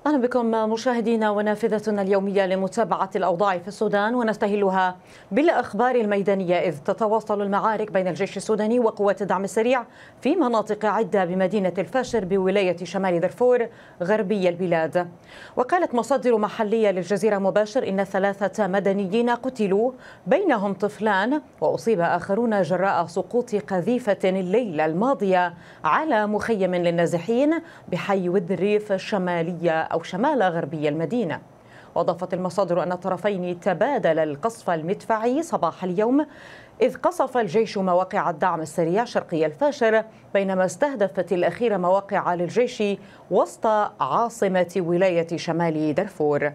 أهلا بكم مشاهدينا ونافذتنا اليومية لمتابعة الأوضاع في السودان، ونستهلها بالأخبار الميدانية، إذ تتواصل المعارك بين الجيش السوداني وقوات الدعم السريع في مناطق عدة بمدينة الفاشر بولاية شمال دارفور غربي البلاد. وقالت مصادر محلية للجزيرة مباشر إن 3 مدنيين قتلوا بينهم طفلان، وأصيب آخرون جراء سقوط قذيفة الليلة الماضية على مخيم للنازحين بحي ود الريف الشمالية أو شمال غربي المدينة. وأضافت المصادر أن الطرفين تبادل القصف المدفعي صباح اليوم، إذ قصف الجيش مواقع الدعم السريع شرقي الفاشر، بينما استهدفت الأخيرة مواقع للجيش وسط عاصمة ولاية شمال دارفور.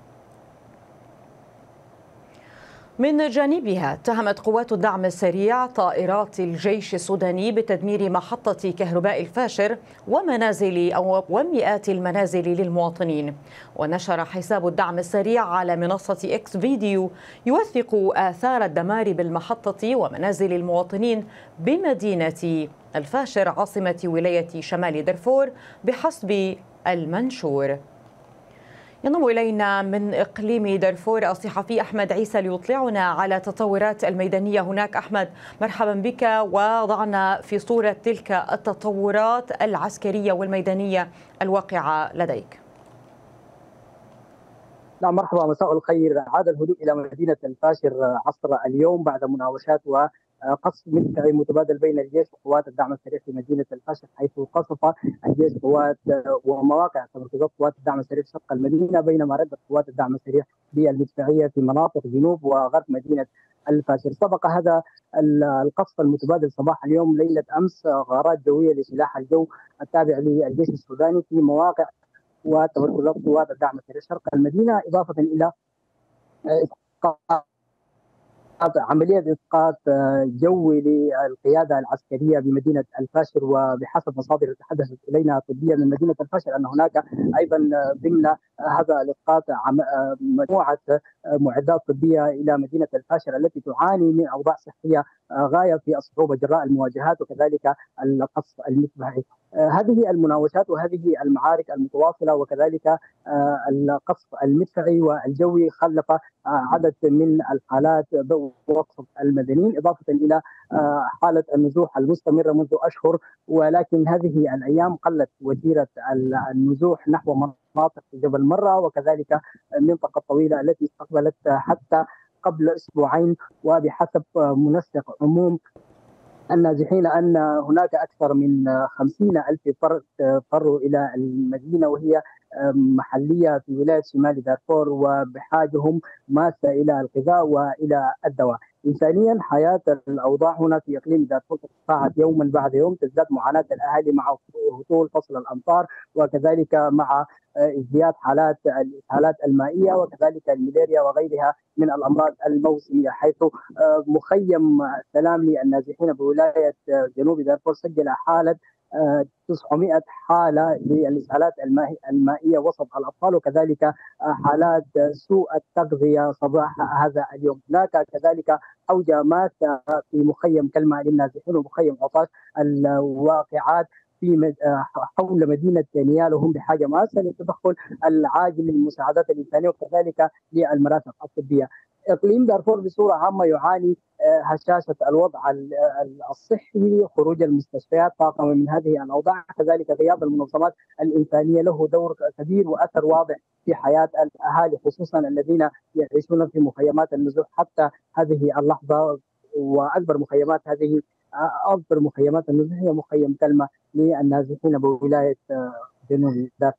من جانبها اتهمت قوات الدعم السريع طائرات الجيش السوداني بتدمير محطة كهرباء الفاشر ومئات المنازل للمواطنين. ونشر حساب الدعم السريع على منصة إكس فيديو يوثق آثار الدمار بالمحطة ومنازل المواطنين بمدينة الفاشر عاصمة ولاية شمال دارفور بحسب المنشور. ينضم إلينا من إقليم دارفور الصحفي أحمد عيسى ليطلعنا على التطورات الميدانية هناك. أحمد، مرحبا بك، وضعنا في صورة تلك التطورات العسكرية والميدانية الواقعة لديك. نعم، مرحبا، مساء الخير. عاد الهدوء إلى مدينة الفاشر عصر اليوم بعد مناوشات وقصف مدفعي متبادل بين الجيش وقوات الدعم السريع في مدينة الفاشر، حيث قصف الجيش قوات ومواقع تمركزات قوات الدعم السريع شرق المدينة، بينما ردت قوات الدعم السريع بالمدفعية في مناطق جنوب وغرب مدينة الفاشر. سبق هذا القصف المتبادل صباح اليوم ليلة أمس غارات جوية لسلاح الجو التابع للجيش السوداني في مواقع وتمركزات قوات الدعم السريع شرق المدينة، إضافة إلى عملية إسقاط جوي للقيادة العسكرية بمدينة الفاشر. وبحسب مصادر تحدثت إلينا طبية من مدينة الفاشر أن هناك أيضا ضمن هذا الإسقاط مجموعة معدات طبية إلى مدينة الفاشر التي تعاني من أوضاع صحية غاية في الصعوبة جراء المواجهات وكذلك القصف المدفعي. هذه المناوشات وهذه المعارك المتواصلة وكذلك القصف المدفعي والجوي خلف عدد من الحالات وقف المدنيين، إضافة إلى حالة النزوح المستمرة منذ أشهر، ولكن هذه الأيام قلت وتيرة النزوح نحو مناطق جبل مرة وكذلك المنطقة الطويلة التي استقبلت حتى قبل أسبوعين. وبحسب منسق عموم النازحين أن هناك أكثر من 50,000 فرد فروا إلى المدينة، وهي محلية في ولاية شمال دارفور، وبحاجهم ماسة إلى الغذاء وإلى الدواء. إنسانيا حياة الأوضاع هنا في إقليم دارفور تتصاعد يوما بعد يوم، تزداد معاناة الأهالي مع هطول فصل الأمطار وكذلك مع ازدياد حالات الإسهالات المائية وكذلك الملاريا وغيرها من الأمراض الموسمية، حيث مخيم سلام للنازحين بولاية جنوب دارفور سجل حالة 900 حالة للإسهالات المائية وسط الأطفال وكذلك حالات سوء التغذية صباح هذا اليوم. هناك كذلك أوجه ماسة في مخيم كلمة للنازحين ومخيم عطاش. الواقعات في حول مدينة نيال وهم بحاجة ماسة للتدخل العاجل للمساعدات الإنسانية وكذلك للمرافق الطبية. إقليم دارفور بصورة عامة يعاني هشاشة الوضع الصحي، خروج المستشفيات طاقم من هذه الأوضاع، كذلك غياب المنظمات الإنسانية له دور كبير وأثر واضح في حياة الأهالي، خصوصا الذين يعيشون في مخيمات النزوح حتى هذه اللحظة. وأكبر مخيمات النزوح هي مخيم كلمة للنازحين بولاية جنوب دارفور.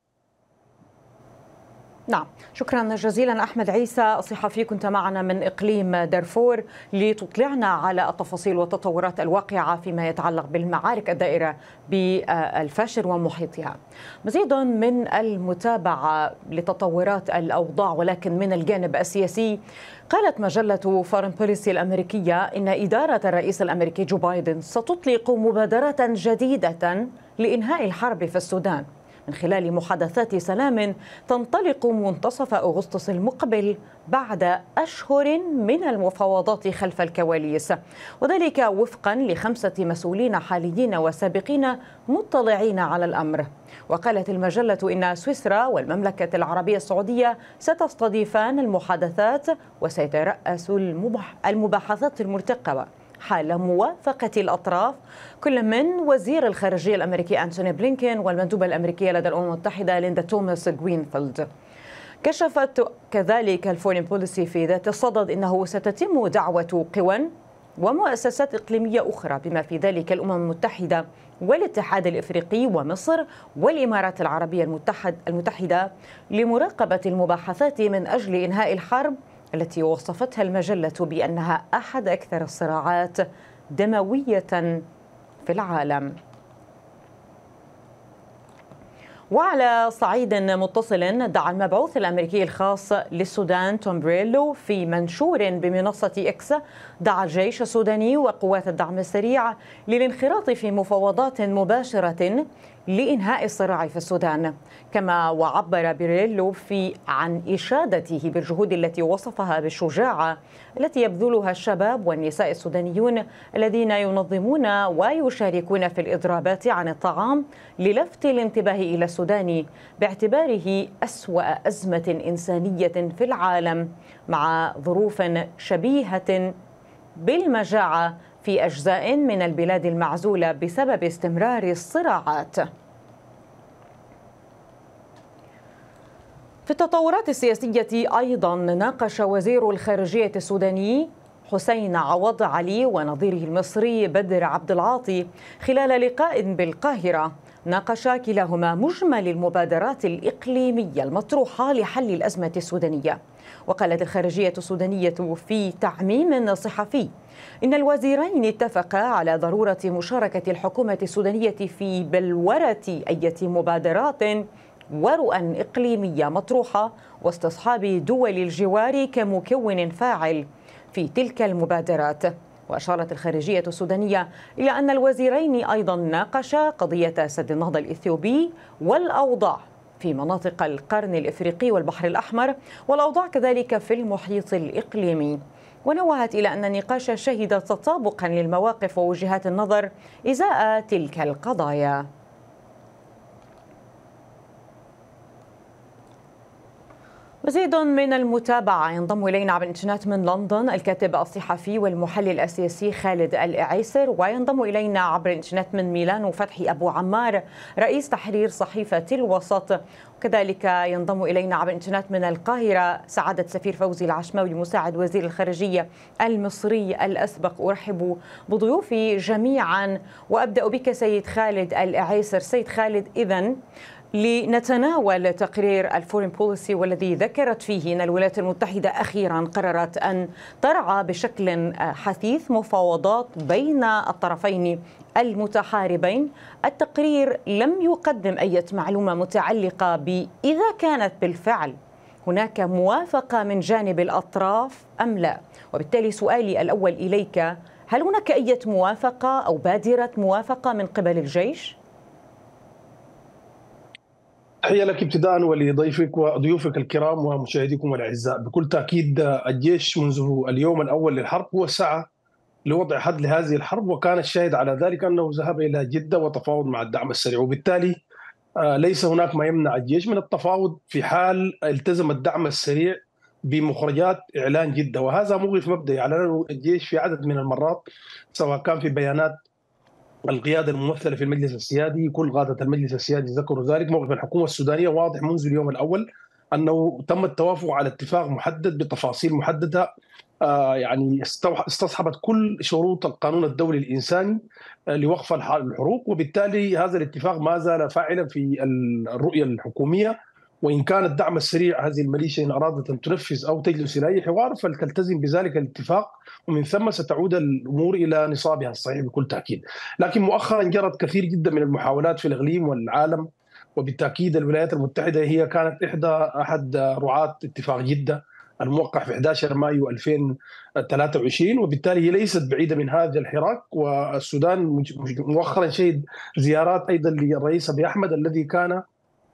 نعم، شكرا جزيلا أحمد عيسى الصحفي، كنت معنا من إقليم دارفور لتطلعنا على التفاصيل والتطورات الواقعة فيما يتعلق بالمعارك الدائرة بالفاشر ومحيطها. مزيد من المتابعة لتطورات الأوضاع ولكن من الجانب السياسي. قالت مجلة فورن بوليسي الأمريكية إن إدارة الرئيس الأمريكي جو بايدن ستطلق مبادرة جديدة لإنهاء الحرب في السودان، من خلال محادثات سلام تنطلق منتصف أغسطس المقبل بعد أشهر من المفاوضات خلف الكواليس، وذلك وفقا ل5 مسؤولين حاليين وسابقين مطلعين على الأمر. وقالت المجلة إن سويسرا والمملكة العربية السعودية ستستضيفان المحادثات وسيترأس المباحثات المرتقبة حال موافقة الأطراف كل من وزير الخارجية الأمريكي أنتوني بلينكين والمندوبة الأمريكية لدى الأمم المتحدة ليندا توماس جرينفيلد. كشفت كذلك الفورين بوليسي في ذات الصدد أنه ستتم دعوة قوى ومؤسسات إقليمية أخرى بما في ذلك الأمم المتحدة والاتحاد الإفريقي ومصر والإمارات العربية المتحدة لمراقبة المباحثات من أجل إنهاء الحرب التي وصفتها المجلة بأنها أحد أكثر الصراعات دموية في العالم. وعلى صعيد متصل، دعا المبعوث الأمريكي الخاص للسودان توم بريلو في منشور بمنصة إكس، دعا الجيش السوداني وقوات الدعم السريع للانخراط في مفاوضات مباشرة لإنهاء الصراع في السودان. كما وعبر بريلو عن إشادته بالجهود التي وصفها بالشجاعة التي يبذلها الشباب والنساء السودانيون الذين ينظمون ويشاركون في الإضرابات عن الطعام للفت الانتباه إلى السودان باعتباره أسوأ أزمة إنسانية في العالم، مع ظروف شبيهة بالمجاعة في أجزاء من البلاد المعزولة بسبب استمرار الصراعات. في التطورات السياسية أيضا، ناقش وزير الخارجية السوداني حسين عوض علي ونظيره المصري بدر عبد العاطي خلال لقاء بالقاهرة، ناقش كلاهما مجمل المبادرات الإقليمية المطروحة لحل الأزمة السودانية. وقالت الخارجية السودانية في تعميم صحفي إن الوزيرين اتفقا على ضرورة مشاركة الحكومة السودانية في بلورة أي مبادرات ورؤى إقليمية مطروحة واستصحاب دول الجوار كمكون فاعل في تلك المبادرات. وأشارت الخارجية السودانية إلى أن الوزيرين أيضا ناقشا قضية سد النهضة الإثيوبي والأوضاع في مناطق القرن الإفريقي والبحر الأحمر والأوضاع كذلك في المحيط الإقليمي. ونوهت إلى أن النقاش شهد تطابقا للمواقف ووجهات النظر إزاء تلك القضايا. مزيد من المتابعة ينضم إلينا عبر الإنترنت من لندن الكاتب الصحفي والمحلل السياسي خالد الإعيسر، وينضم إلينا عبر الإنترنت من ميلانو فتحي أبو عمار رئيس تحرير صحيفة الوسط، وكذلك ينضم إلينا عبر الإنترنت من القاهرة سعادة سفير فوزي العشماوي مساعد وزير الخارجية المصري الأسبق. أرحب بضيوفي جميعا وأبدأ بك سيد خالد الإعيسر. سيد خالد، إذن لنتناول تقرير الفورين بوليسي والذي ذكرت فيه أن الولايات المتحدة أخيرا قررت أن ترعى بشكل حثيث مفاوضات بين الطرفين المتحاربين. التقرير لم يقدم أي معلومة متعلقة بإذا كانت بالفعل هناك موافقة من جانب الأطراف أم لا، وبالتالي سؤالي الأول إليك، هل هناك أي موافقة أو بادرة موافقة من قبل الجيش؟ تحية لك ابتداء ولضيفك وضيوفك الكرام ومشاهديكم الأعزاء. بكل تأكيد الجيش منذ اليوم الأول للحرب هو سعى لوضع حد لهذه الحرب، وكان الشاهد على ذلك أنه ذهب إلى جدة وتفاوض مع الدعم السريع، وبالتالي ليس هناك ما يمنع الجيش من التفاوض في حال التزم الدعم السريع بمخرجات إعلان جدة. وهذا موقف مبدئي أعلنه الجيش في عدد من المرات، سواء كان في بيانات القيادة الممثلة في المجلس السيادي، كل قادة المجلس السيادي ذكروا ذلك. موقف الحكومة السودانية واضح منذ اليوم الأول أنه تم التوافق على اتفاق محدد بتفاصيل محددة، يعني استصحبت كل شروط القانون الدولي الإنساني لوقف الحروب، وبالتالي هذا الاتفاق ما زال فاعلا في الرؤية الحكومية. وإن كان الدعم السريع هذه الميليشيا إن أرادت أن تنفذ أو تجلس إلى أي حوار فلتلتزم بذلك الاتفاق، ومن ثم ستعود الأمور إلى نصابها الصحيح بكل تأكيد. لكن مؤخرا جرت كثير جدا من المحاولات في الإقليم والعالم، وبالتأكيد الولايات المتحدة هي كانت أحد رعاة اتفاق جدة الموقع في 11 مايو 2023، وبالتالي هي ليست بعيدة من هذا الحراك. والسودان مؤخرا شهد زيارات أيضا للرئيس أبي أحمد الذي كان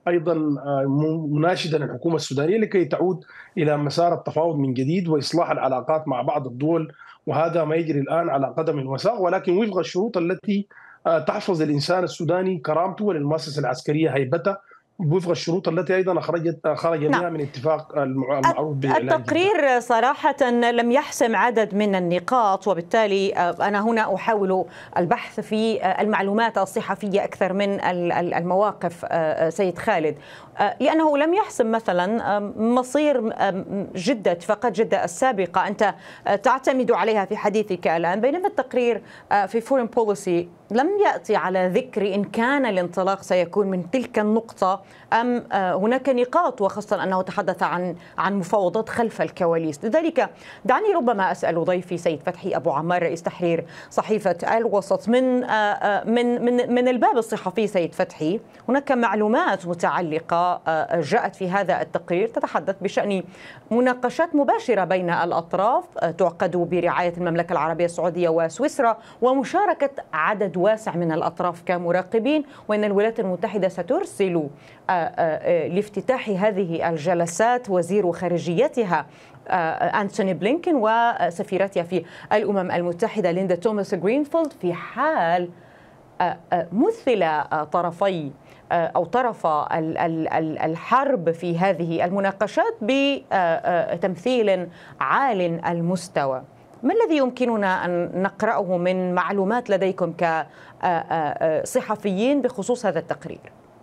ايضا مناشدا الحكومه السودانيه لكي تعود الى مسار التفاوض من جديد واصلاح العلاقات مع بعض الدول، وهذا ما يجري الان على قدم وساق، ولكن وفق الشروط التي تحفظ الانسان السوداني كرامته وللمؤسسه العسكريه هيبته، وفق الشروط التي ايضا خرج بها من اتفاق المعروف باعلان التقرير صراحه لم يحسم عدد من النقاط، وبالتالي انا هنا احاول البحث في المعلومات الصحفيه اكثر من المواقف سيد خالد، لأنه لم يحسم مثلا مصير جدة، اتفاقات جدة السابقة أنت تعتمد عليها في حديثك الآن، بينما التقرير في فورين بوليسي لم يأتي على ذكر إن كان الانطلاق سيكون من تلك النقطة أم هناك نقاط، وخاصة أنه تحدث عن مفاوضات خلف الكواليس. لذلك دعني ربما أسأل ضيفي سيد فتحي أبو عمار رئيس تحرير صحيفة الوسط من الباب الصحفي. سيد فتحي، هناك معلومات متعلقة جاءت في هذا التقرير تتحدث بشأن مناقشات مباشرة بين الأطراف تعقد برعاية المملكة العربية السعودية وسويسرا، ومشاركة عدد واسع من الأطراف كمراقبين، وأن الولايات المتحدة سترسل لافتتاح هذه الجلسات وزير خارجيتها أنتوني بلينكن وسفيرتها في الأمم المتحدة ليندا توماس جرينفيلد، في حال مثل طرفي أو طرف الحرب في هذه المناقشات بتمثيل عال المستوى. ما الذي يمكننا أن نقرأه من معلومات لديكم كصحفيين بخصوص هذا التقرير؟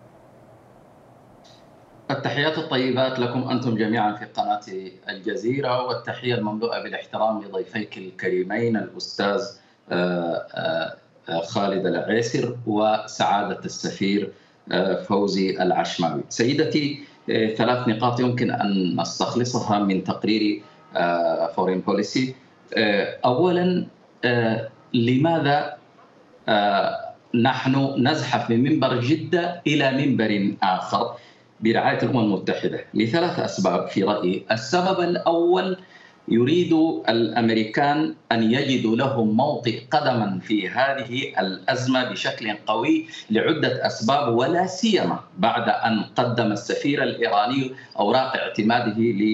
التحيات الطيبات لكم أنتم جميعا في قناة الجزيرة، والتحية المملوءة بالاحترام لضيفيك الكريمين الأستاذ خالد العيسر وسعادة السفير فوزي العشماوي. سيدتي، 3 نقاط يمكن أن نستخلصها من تقرير فورين بوليسي. أولا، لماذا نحن نزحف من منبر جدة إلى منبر آخر برعاية الأمم المتحدة؟ ل3 أسباب في رأيي. السبب الأول، يريد الأمريكان أن يجدوا لهم موطئ قدما في هذه الأزمة بشكل قوي لعدة أسباب، ولا سيما بعد أن قدم السفير الإيراني أوراق اعتماده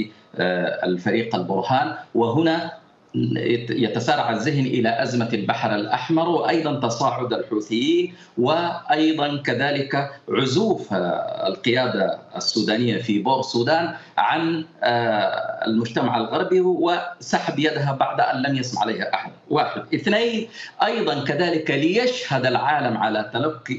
للفريق البرهان، وهنا يتسارع الذهن إلى أزمة البحر الأحمر، وأيضا تصاعد الحوثيين، وأيضا كذلك عزوف القيادة السودانية في بور السودان عن المجتمع الغربي وسحب يدها بعد أن لم يسمع عليها أحد. 1. 2، أيضا كذلك ليشهد العالم على تلقي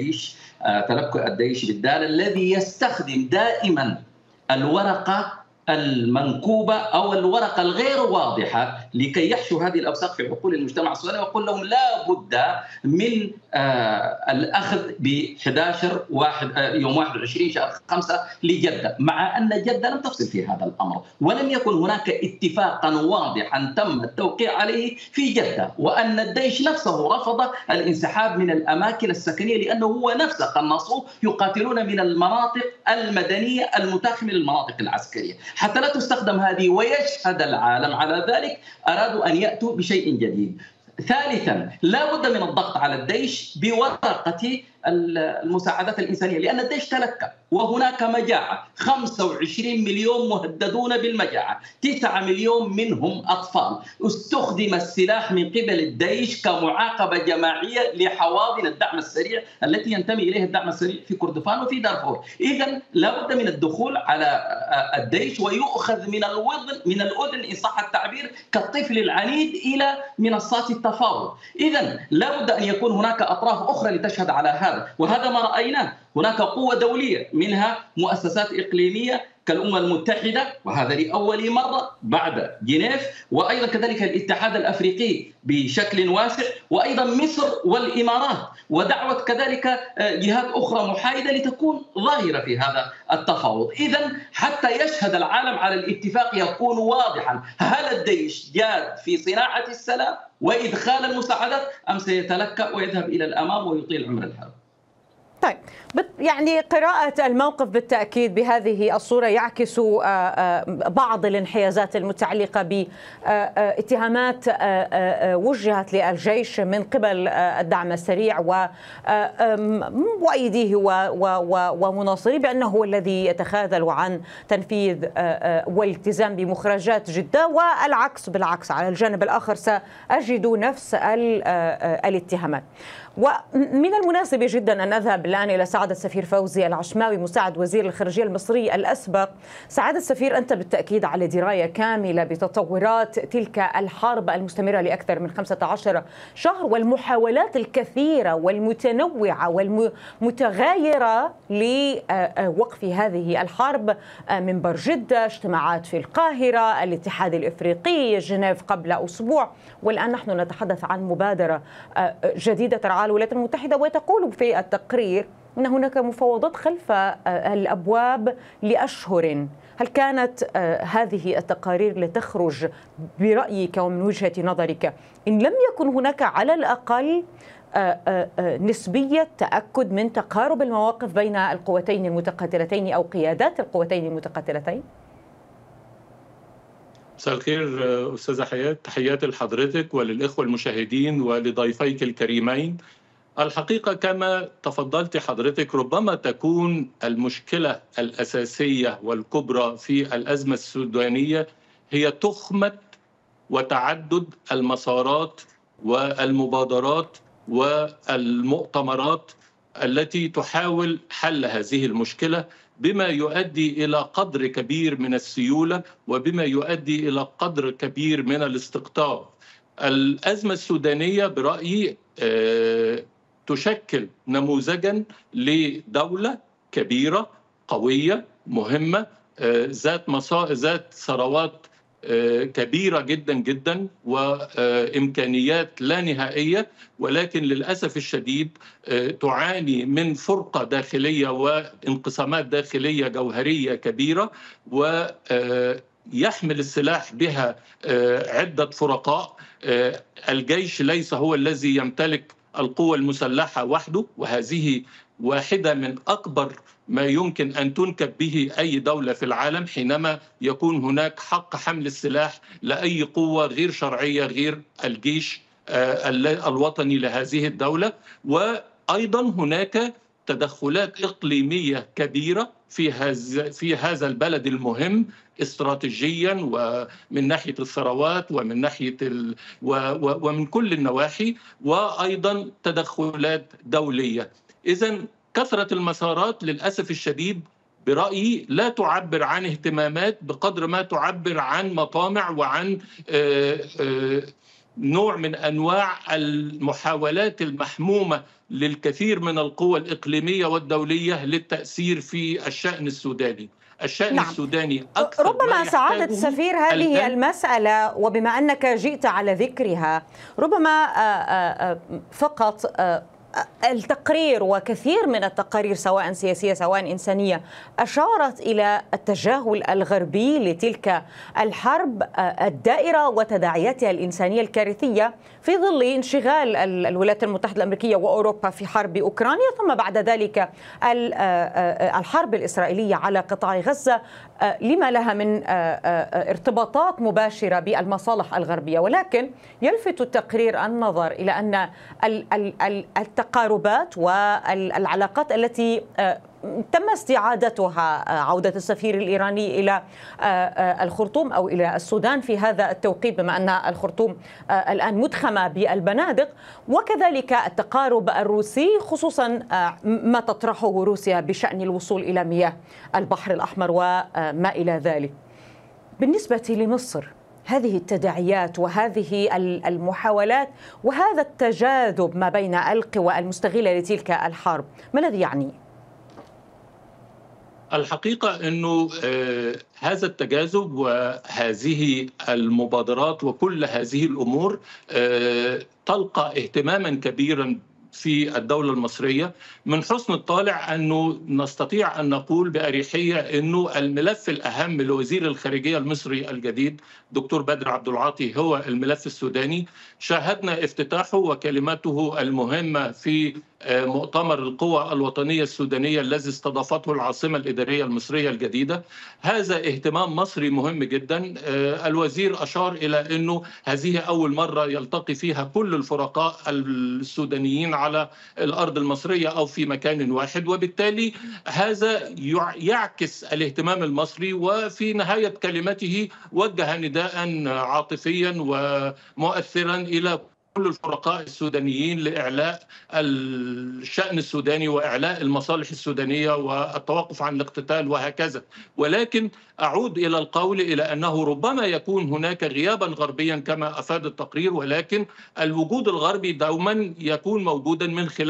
الجيش بالدال الذي يستخدم دائما الورقة المنكوبة أو الورقة الغير واضحة لكي يحشو هذه الأوساخ في عقول المجتمع السوداني، ويقول لهم لا بد من الأخذ يوم 21 شهر 5 لجدة، مع أن جدة لم تفصل في هذا الأمر، ولم يكن هناك اتفاقا واضحا تم التوقيع عليه في جدة، وأن الجيش نفسه رفض الانسحاب من الأماكن السكنية لأنه هو نفسه قناصوه يقاتلون من المناطق المدنية المتاخمة من المناطق العسكرية. حتى لا تستخدم هذه ويشهد العالم على ذلك، أرادوا أن يأتوا بشيء جديد. 3، لا بد من الضغط على الجيش بورقة المساعدات الإنسانية، لأن الجيش تلكى وهناك مجاعة، 25 مليون مهددون بالمجاعة، 9 مليون منهم أطفال. استخدم السلاح من قبل الجيش كمعاقبة جماعية لحواضن الدعم السريع التي ينتمي إليها الدعم السريع في كردفان وفي دارفور. إذن لا بد من الدخول على الجيش ويؤخذ من الأذن إن صح التعبير كالطفل العنيد إلى منصات التفاوض. إذن لا بد أن يكون هناك أطراف أخرى لتشهد على هذا، وهذا ما رأيناه. هناك قوة دولية منها مؤسسات إقليمية كالأمم المتحدة، وهذا لأول مرة بعد جنيف، وأيضا كذلك الاتحاد الأفريقي بشكل واسع، وأيضا مصر والإمارات، ودعوة كذلك جهات أخرى محايدة لتكون ظاهرة في هذا التفاوض. إذن حتى يشهد العالم على الاتفاق يكون واضحا، هل الجيش جاد في صناعة السلام وإدخال المساعدات أم سيتلكأ ويذهب إلى الأمام ويطيل عمر الحرب؟ طيب، يعني قراءة الموقف بالتأكيد بهذه الصورة يعكس بعض الانحيازات المتعلقة باتهامات وجهت للجيش من قبل الدعم السريع ومؤيديه ومناصريه بأنه هو الذي يتخاذل عن تنفيذ والالتزام بمخرجات جدة، والعكس بالعكس على الجانب الآخر سأجد نفس الاتهامات. ومن المناسب جدا أن أذهب الآن إلى سعادة السفير فوزي العشماوي مساعد وزير الخارجية المصري الأسبق. سعادة السفير، أنت بالتأكيد على دراية كاملة بتطورات تلك الحرب المستمرة لأكثر من 15 شهر والمحاولات الكثيرة والمتنوعة والمتغايرة لوقف هذه الحرب، منبر جدة، اجتماعات في القاهرة، الاتحاد الإفريقي، جنيف قبل أسبوع، والآن نحن نتحدث عن مبادرة جديدة ترعاها الولايات المتحدة، وتقول في التقرير أن هناك مفاوضات خلف الأبواب لأشهر. هل كانت هذه التقارير لتخرج برأيك ومن وجهة نظرك إن لم يكن هناك على الأقل نسبية تأكد من تقارب المواقف بين القوتين المتقاتلتين أو قيادات القوتين المتقاتلتين؟ مساء الخير أستاذة حياة، تحياتي لحضرتك وللإخوة المشاهدين ولضيفيك الكريمين. الحقيقة كما تفضلت حضرتك، ربما تكون المشكلة الأساسية والكبرى في الأزمة السودانية هي تخمة وتعدد المسارات والمبادرات والمؤتمرات التي تحاول حل هذه المشكلة، بما يؤدي إلى قدر كبير من السيولة وبما يؤدي إلى قدر كبير من الاستقطاب. الأزمة السودانية برأيي تشكل نموذجا لدولة كبيرة قوية مهمة ذات ثروات كبيرة جدا جدا وإمكانيات لا نهائية، ولكن للأسف الشديد تعاني من فرقة داخلية وانقسامات داخلية جوهرية كبيرة، ويحمل السلاح بها عدة فرقاء. الجيش ليس هو الذي يمتلك القوة المسلحة وحده، وهذه واحدة من أكبر ما يمكن أن تنكب به أي دولة في العالم حينما يكون هناك حق حمل السلاح لأي قوة غير شرعية غير الجيش الوطني لهذه الدولة. وأيضا هناك تدخلات إقليمية كبيرة في هذا البلد المهم استراتيجيا ومن ناحية الثروات ومن ناحية ومن كل النواحي، وأيضا تدخلات دولية. إذن كثرة المسارات للأسف الشديد برأيي لا تعبر عن اهتمامات بقدر ما تعبر عن مطامع وعن نوع من أنواع المحاولات المحمومة للكثير من القوى الإقليمية والدولية للتأثير في الشأن السوداني. نعم. السوداني أكثر ربما سعادة السفير هذه المسألة، وبما أنك جئت على ذكرها، ربما فقط التقرير وكثير من التقارير سواء سياسية سواء إنسانية أشارت إلى التجاهل الغربي لتلك الحرب الدائرة وتداعياتها الإنسانية الكارثية في ظل انشغال الولايات المتحدة الأمريكية وأوروبا في حرب أوكرانيا، ثم بعد ذلك الحرب الإسرائيلية على قطاع غزة لما لها من ارتباطات مباشرة بالمصالح الغربية. ولكن يلفت التقرير النظر إلى أن التقاربات والعلاقات التي تم استعادتها، عودة السفير الإيراني إلى الخرطوم أو إلى السودان في هذا التوقيت بما أن الخرطوم الآن مدخمة بالبنادق، وكذلك التقارب الروسي خصوصا ما تطرحه روسيا بشأن الوصول إلى مياه البحر الأحمر وما إلى ذلك. بالنسبة لمصر، هذه التداعيات وهذه المحاولات وهذا التجاذب ما بين القوى المستغلة لتلك الحرب، ما الذي يعنيه؟ الحقيقة أنه هذا التجاذب وهذه المبادرات وكل هذه الأمور تلقى اهتماما كبيرا في الدولة المصرية. من حسن الطالع أنه نستطيع أن نقول بأريحية أنه الملف الأهم لوزير الخارجية المصري الجديد دكتور بدر عبد العاطي هو الملف السوداني. شاهدنا افتتاحه وكلمته المهمة في مؤتمر القوى الوطنية السودانية الذي استضافته العاصمة الإدارية المصرية الجديدة. هذا اهتمام مصري مهم جدا. الوزير أشار إلى أنه هذه أول مرة يلتقي فيها كل الفرقاء السودانيين على الأرض المصرية أو في مكان واحد، وبالتالي هذا يعكس الاهتمام المصري. وفي نهاية كلمته وجه نداء عاطفيا ومؤثرا إلى كل الفرقاء السودانيين لإعلاء الشأن السوداني وإعلاء المصالح السودانية والتوقف عن الاقتتال وهكذا. ولكن أعود إلى القول إلى أنه ربما يكون هناك غيابا غربيا كما أفاد التقرير، ولكن الوجود الغربي دوما يكون موجودا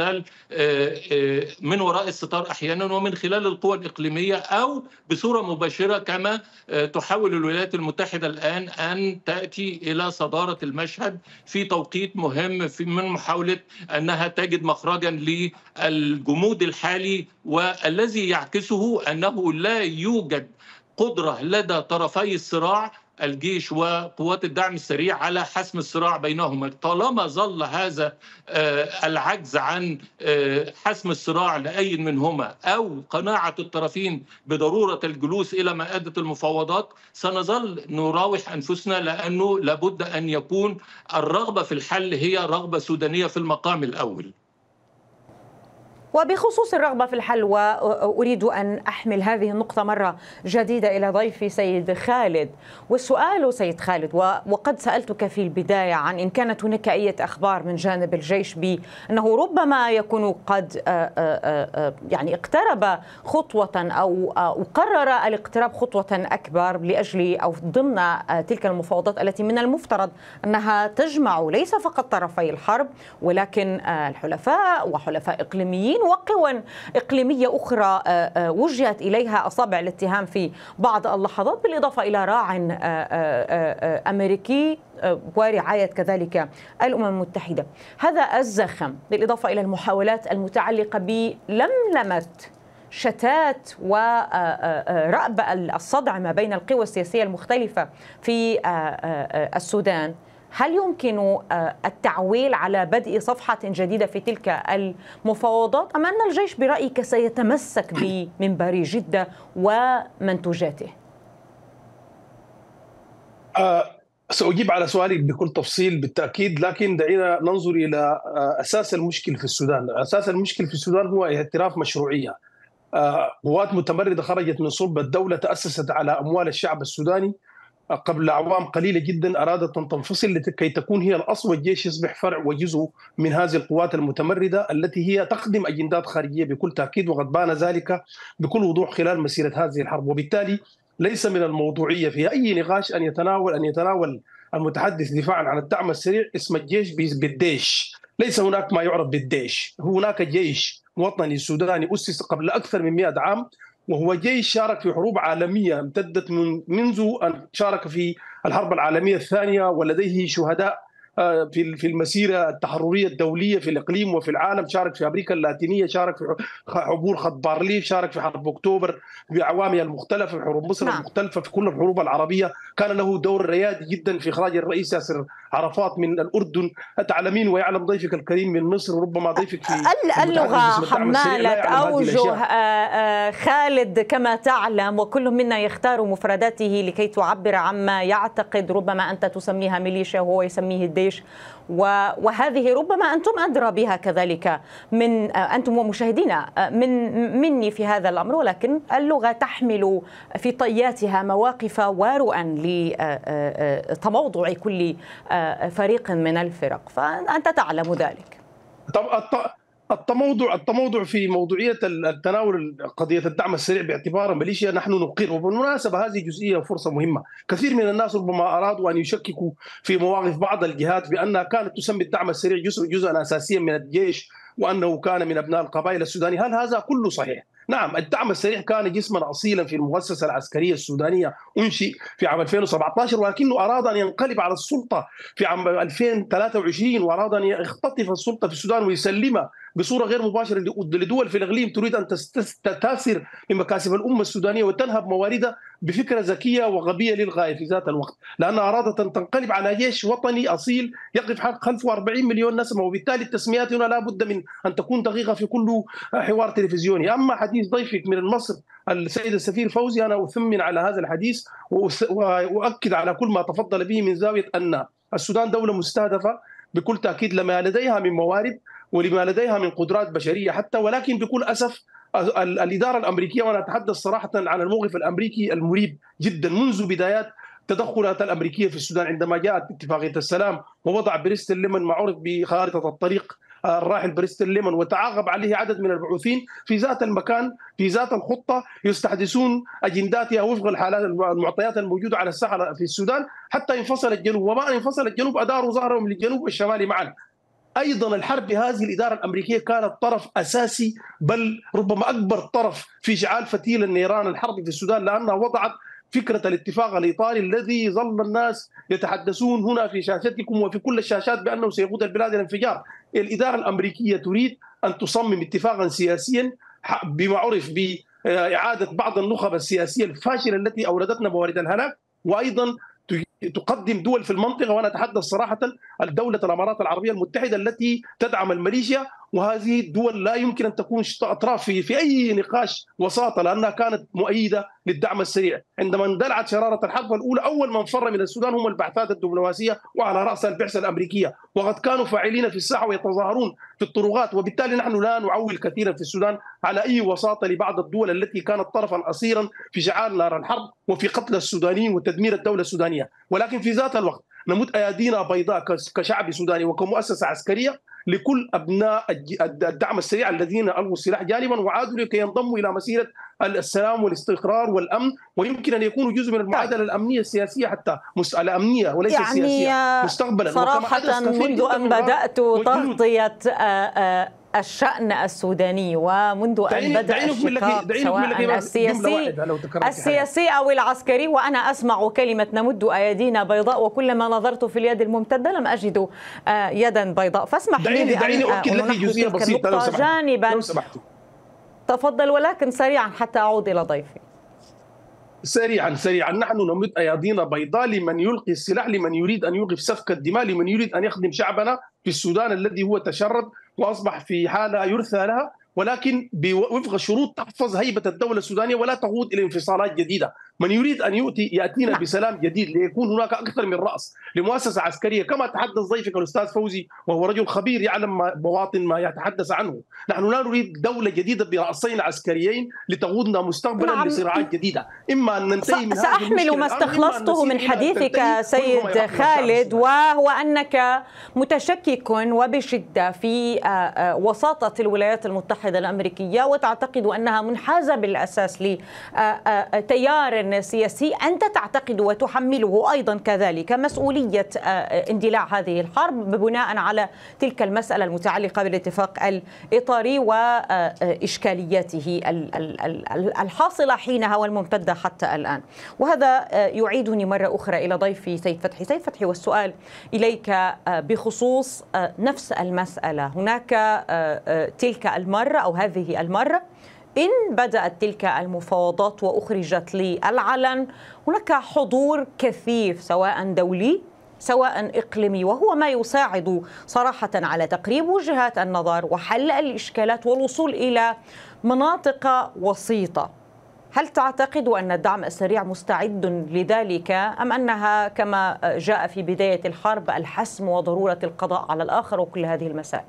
من وراء الستار أحيانا ومن خلال القوى الإقليمية أو بصورة مباشرة كما تحاول الولايات المتحدة الآن أن تأتي إلى صدارة المشهد في توقيت مهم من محاولة أنها تجد مخرجا للجمود الحالي، والذي يعكسه أنه لا يوجد قدرة لدى طرفي الصراع الجيش وقوات الدعم السريع على حسم الصراع بينهما. طالما ظل هذا العجز عن حسم الصراع لأي منهما أو قناعة الطرفين بضرورة الجلوس إلى مائدة المفاوضات، سنظل نراوح أنفسنا، لأنه لابد أن يكون الرغبة في الحل هي رغبة سودانية في المقام الأول. وبخصوص الرغبة في الحل، وأريد أن أحمل هذه النقطة مرة جديدة إلى ضيفي سيد خالد، والسؤال سيد خالد، وقد سألتك في البداية عن إن كانت هناك أي أخبار من جانب الجيش بأنه ربما يكون قد يعني اقترب خطوة أو قرر الاقتراب خطوة أكبر لأجل أو ضمن تلك المفاوضات التي من المفترض أنها تجمع ليس فقط طرفي الحرب ولكن الحلفاء وحلفاء إقليميين وقوى إقليمية أخرى وجهت إليها أصابع الاتهام في بعض اللحظات، بالإضافة إلى راع أمريكي ورعاية كذلك الأمم المتحدة. هذا الزخم بالإضافة إلى المحاولات المتعلقة بلملمة شتات ورأب الصدع ما بين القوى السياسية المختلفة في السودان، هل يمكن التعويل على بدء صفحة جديدة في تلك المفاوضات، أم أن الجيش برأيك سيتمسك بمنبر جدة ومنتوجاته؟ سأجيب على سؤالك بكل تفصيل بالتأكيد، لكن دعينا ننظر إلى أساس المشكل في السودان. أساس المشكل في السودان هو اعتراف مشروعية. قوات متمردة خرجت من صلب الدولة، تأسست على أموال الشعب السوداني قبل أعوام قليلة جدا، أرادت أن تنفصل لكي تكون هي الأصل والجيش يصبح فرع وجزء من هذه القوات المتمردة التي هي تخدم أجندات خارجية بكل تأكيد، وقد بان ذلك بكل وضوح خلال مسيرة هذه الحرب. وبالتالي ليس من الموضوعية في أي نقاش أن يتناول المتحدث دفاعا عن الدعم السريع اسم الجيش بالديش. ليس هناك ما يعرف بالديش، هناك جيش وطني سوداني أسس قبل أكثر من 100 عام، وهو جيش شارك في حروب عالمية امتدت منذ أن شارك في الحرب العالمية الثانية، ولديه شهداء في المسيرة التحررية الدولية في الإقليم وفي العالم. شارك في أمريكا اللاتينية، شارك في عبور خط بارليف، شارك في حرب أكتوبر بأعوامها المختلفة، في حروب مصر المختلفة، في كل الحروب العربية. كان له دور ريادي جدا في إخراج الرئيس ياسر عرفات من الأردن. تعلمين ويعلم ضيفك الكريم من مصر، ربما ضيفك في اللغة حمالة أوجه خالد كما تعلم، وكل منا يختار مفرداته لكي تعبر عما يعتقد. ربما أنت تسميها ميليشيا وهو يسميه الديش، وهذه ربما أنتم أدرى بها كذلك من أنتم ومشاهدينا مني في هذا الأمر، ولكن اللغة تحمل في طياتها مواقف ورؤى لتموضع كل فريق من الفرق، فأنت تعلم ذلك. التموضع في موضوعية التناول قضية الدعم السريع باعتبارها ميليشيا نحن نقر. وبالمناسبة هذه جزئية وفرصة مهمة. كثير من الناس ربما أرادوا أن يشككوا في مواقف بعض الجهات بأنها كانت تسمي الدعم السريع جزءا أساسيا من الجيش، وأنه كان من أبناء القبائل السودانية. هل هذا كله صحيح؟ نعم الدعم السريع كان جسما أصيلا في المؤسسة العسكرية السودانية، أنشئ في عام 2017، ولكنه أراد أن ينقلب على السلطة في عام 2023 وأراد أن يختطف السلطة في السودان ويسلمها بصورة غير مباشرة لدول في الإقليم تريد أن تستأثر بمكاسب الأمة السودانية وتنهب مواردها بفكرة ذكية وغبية للغاية في ذات الوقت، لأنها أرادت أن تنقلب على جيش وطني أصيل يقف خلفه 40 مليون نسمة، وبالتالي التسميات هنا لا بد من أن تكون دقيقة في كل حوار تلفزيوني. أما حديث ضيفك من مصر السيد السفير فوزي، أنا أثمن على هذا الحديث وأؤكد على كل ما تفضل به من زاوية أن السودان دولة مستهدفة بكل تأكيد لما لديها من موارد ولما لديها من قدرات بشرية حتى، ولكن بكل أسف الإدارة الأمريكية، وأنا أتحدث صراحة عن الموقف الأمريكي المريب جدا منذ بدايات التدخلات الأمريكية في السودان عندما جاءت اتفاقية السلام ووضع بريستل ليمون ما عرف بخارطة الطريق الراحل بريستل ليمون وتعاقب عليه عدد من البعوثين في ذات المكان في ذات الخطة يستحدثون أجنداتها وفق الحالات المعطيات الموجودة على الساحة في السودان حتى ينفصل الجنوب، وما انفصل الجنوب أداروا ظهرهم للجنوب والشمال معا. أيضا الحرب بهذه الإدارة الأمريكية كانت طرف أساسي بل ربما أكبر طرف في إشعال فتيل النيران الحرب في السودان، لأنها وضعت فكرة الاتفاق الإيطالي الذي ظل الناس يتحدثون هنا في شاشتكم وفي كل الشاشات بأنه سيقود البلاد إلى الانفجار. الإدارة الأمريكية تريد أن تصمم اتفاقا سياسيا بما عرف بإعادة بعض النخب السياسية الفاشلة التي أوردتنا موارد الهلاك، وأيضا تقدم دول في المنطقة، وأنا أتحدث صراحة الدولة الإمارات العربية المتحدة التي تدعم الميليشيا، وهذه الدول لا يمكن أن تكون أطراف في أي نقاش وساطة لأنها كانت مؤيدة للدعم السريع. عندما اندلعت شرارة الحرب الأولى أول من فر من السودان هم البعثات الدبلوماسية وعلى رأسها البعثة الأمريكية، وقد كانوا فاعلين في الساحة ويتظاهرون في الطرقات، وبالتالي نحن لا نعول كثيرا في السودان على أي وساطة لبعض الدول التي كانت طرفا أصيلا في شعال نار الحرب وفي قتل السودانيين وتدمير الدولة السودانية. ولكن في ذات الوقت نمد أيادينا بيضاء كشعب سوداني وكمؤسسة عسكرية لكل أبناء الدعم السريع الذين ألغوا السلاح جانبا وعادوا لكي ينضموا إلى مسيرة السلام والاستقرار والأمن، ويمكن أن يكونوا جزء من المعادلة الأمنية السياسية حتى الأمنية وليس يعني السياسية مستقبلا. صراحة منذ أن بدأت تغطية الشأن السوداني ومنذ أن بدأ الشقاق سواء السياسي أو العسكري، وأنا أسمع كلمة نمد أيدينا بيضاء، وكلما نظرت في اليد الممتدة لم أجد يدا بيضاء، فاسمح لي بأن أنحي تلك النقطة جانبا. تفضل ولكن سريعا حتى أعود إلى ضيفي. سريعا نحن نمد أيادينا بيضاء لمن يلقي السلاح، لمن يريد أن يوقف سفك الدماء، لمن يريد أن يخدم شعبنا في السودان الذي هو تشرد وأصبح في حالة يرثى لها، ولكن بوفق شروط تحفظ هيبة الدولة السودانية ولا تقود إلى انفصالات جديدة. من يريد أن يأتينا بسلام جديد ليكون هناك أكثر من رأس لمؤسسة عسكرية كما تحدث ضيفك الأستاذ فوزي وهو رجل خبير يعلم بواطن ما يتحدث عنه. نحن لا نريد دولة جديدة برأسين عسكريين لتقودنا مستقبلا لصراعات جديدة. إما أن ننتهي من سأحمل ما استخلصته من حديثك سيد خالد، وهو أنك متشكك وبشدة في وساطة الولايات المتحدة الأمريكية وتعتقد أنها منحازة بالأساس لتيار سياسي. أنت تعتقد وتحمله أيضا كذلك مسؤولية اندلاع هذه الحرب بناء على تلك المسألة المتعلقة بالاتفاق الإطاري وإشكالياته الحاصلة حينها والممتدة حتى الآن. وهذا يعيدني مرة أخرى إلى ضيفي سيد فتحي. سيد فتحي، والسؤال إليك بخصوص نفس المسألة. هناك تلك المرة أو هذه المرة إن بدأت تلك المفاوضات وأخرجت للعلن هناك حضور كثيف سواء دولي سواء إقليمي، وهو ما يساعد صراحة على تقريب وجهات النظر وحل الإشكالات والوصول إلى مناطق وسيطة. هل تعتقد أن الدعم السريع مستعد لذلك أم أنها كما جاء في بداية الحرب الحسم وضرورة القضاء على الآخر وكل هذه المسائل؟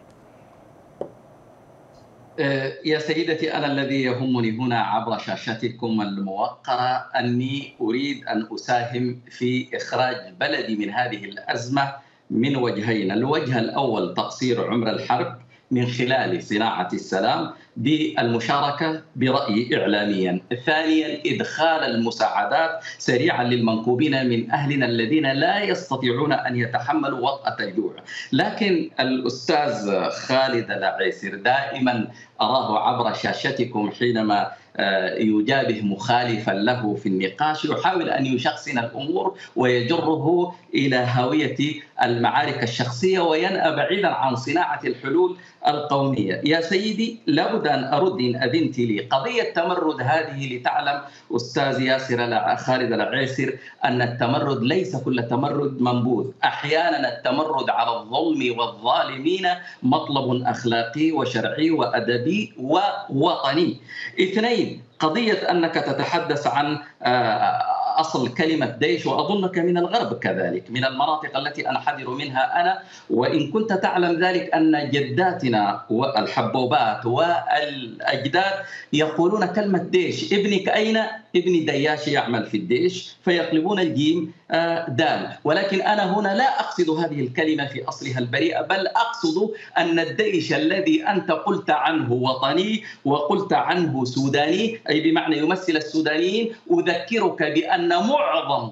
يا سيدتي، أنا الذي يهمني هنا عبر شاشتكم الموقرة أني أريد أن أساهم في إخراج بلدي من هذه الأزمة من وجهين. الوجه الأول تقصير عمر الحرب من خلال صناعة السلام، بالمشاركة برأيي إعلاميا. ثانيا إدخال المساعدات سريعا للمنكوبين من أهلنا الذين لا يستطيعون أن يتحملوا وطأة الجوع. لكن الأستاذ خالد العيسر دائما أراه عبر شاشتكم حينما يجابه مخالفا له في النقاش يحاول أن يشخصن الأمور ويجره إلى هاوية المعارك الشخصية وينأى بعيدا عن صناعة الحلول القومية. يا سيدي لابد أن أرد إن أذنت لي قضية التمرد هذه لتعلم أستاذ ياسر خالد العيسر أن التمرد ليس كل تمرد منبوذ. أحيانا التمرد على الظلم والظالمين مطلب أخلاقي وشرعي وأدبي ووطني. اثنين قضية أنك تتحدث عن أصل كلمة ديش وأظنك من الغرب كذلك من المناطق التي أنحدر منها أنا، وإن كنت تعلم ذلك أن جداتنا والحبوبات والأجداد يقولون كلمة ديش. ابنك أين؟ ابني دياش يعمل في الديش فيقلبون الجيم دال. ولكن أنا هنا لا أقصد هذه الكلمة في أصلها البريء بل أقصد أن الديش الذي أنت قلت عنه وطني وقلت عنه سوداني أي بمعنى يمثل السودانيين أذكرك بأن معظم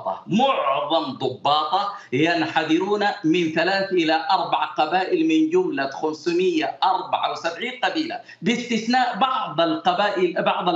ضباطه ينحدرون من 3 إلى 4 قبائل من جملة 574 قبيلة باستثناء بعض القبائل بعض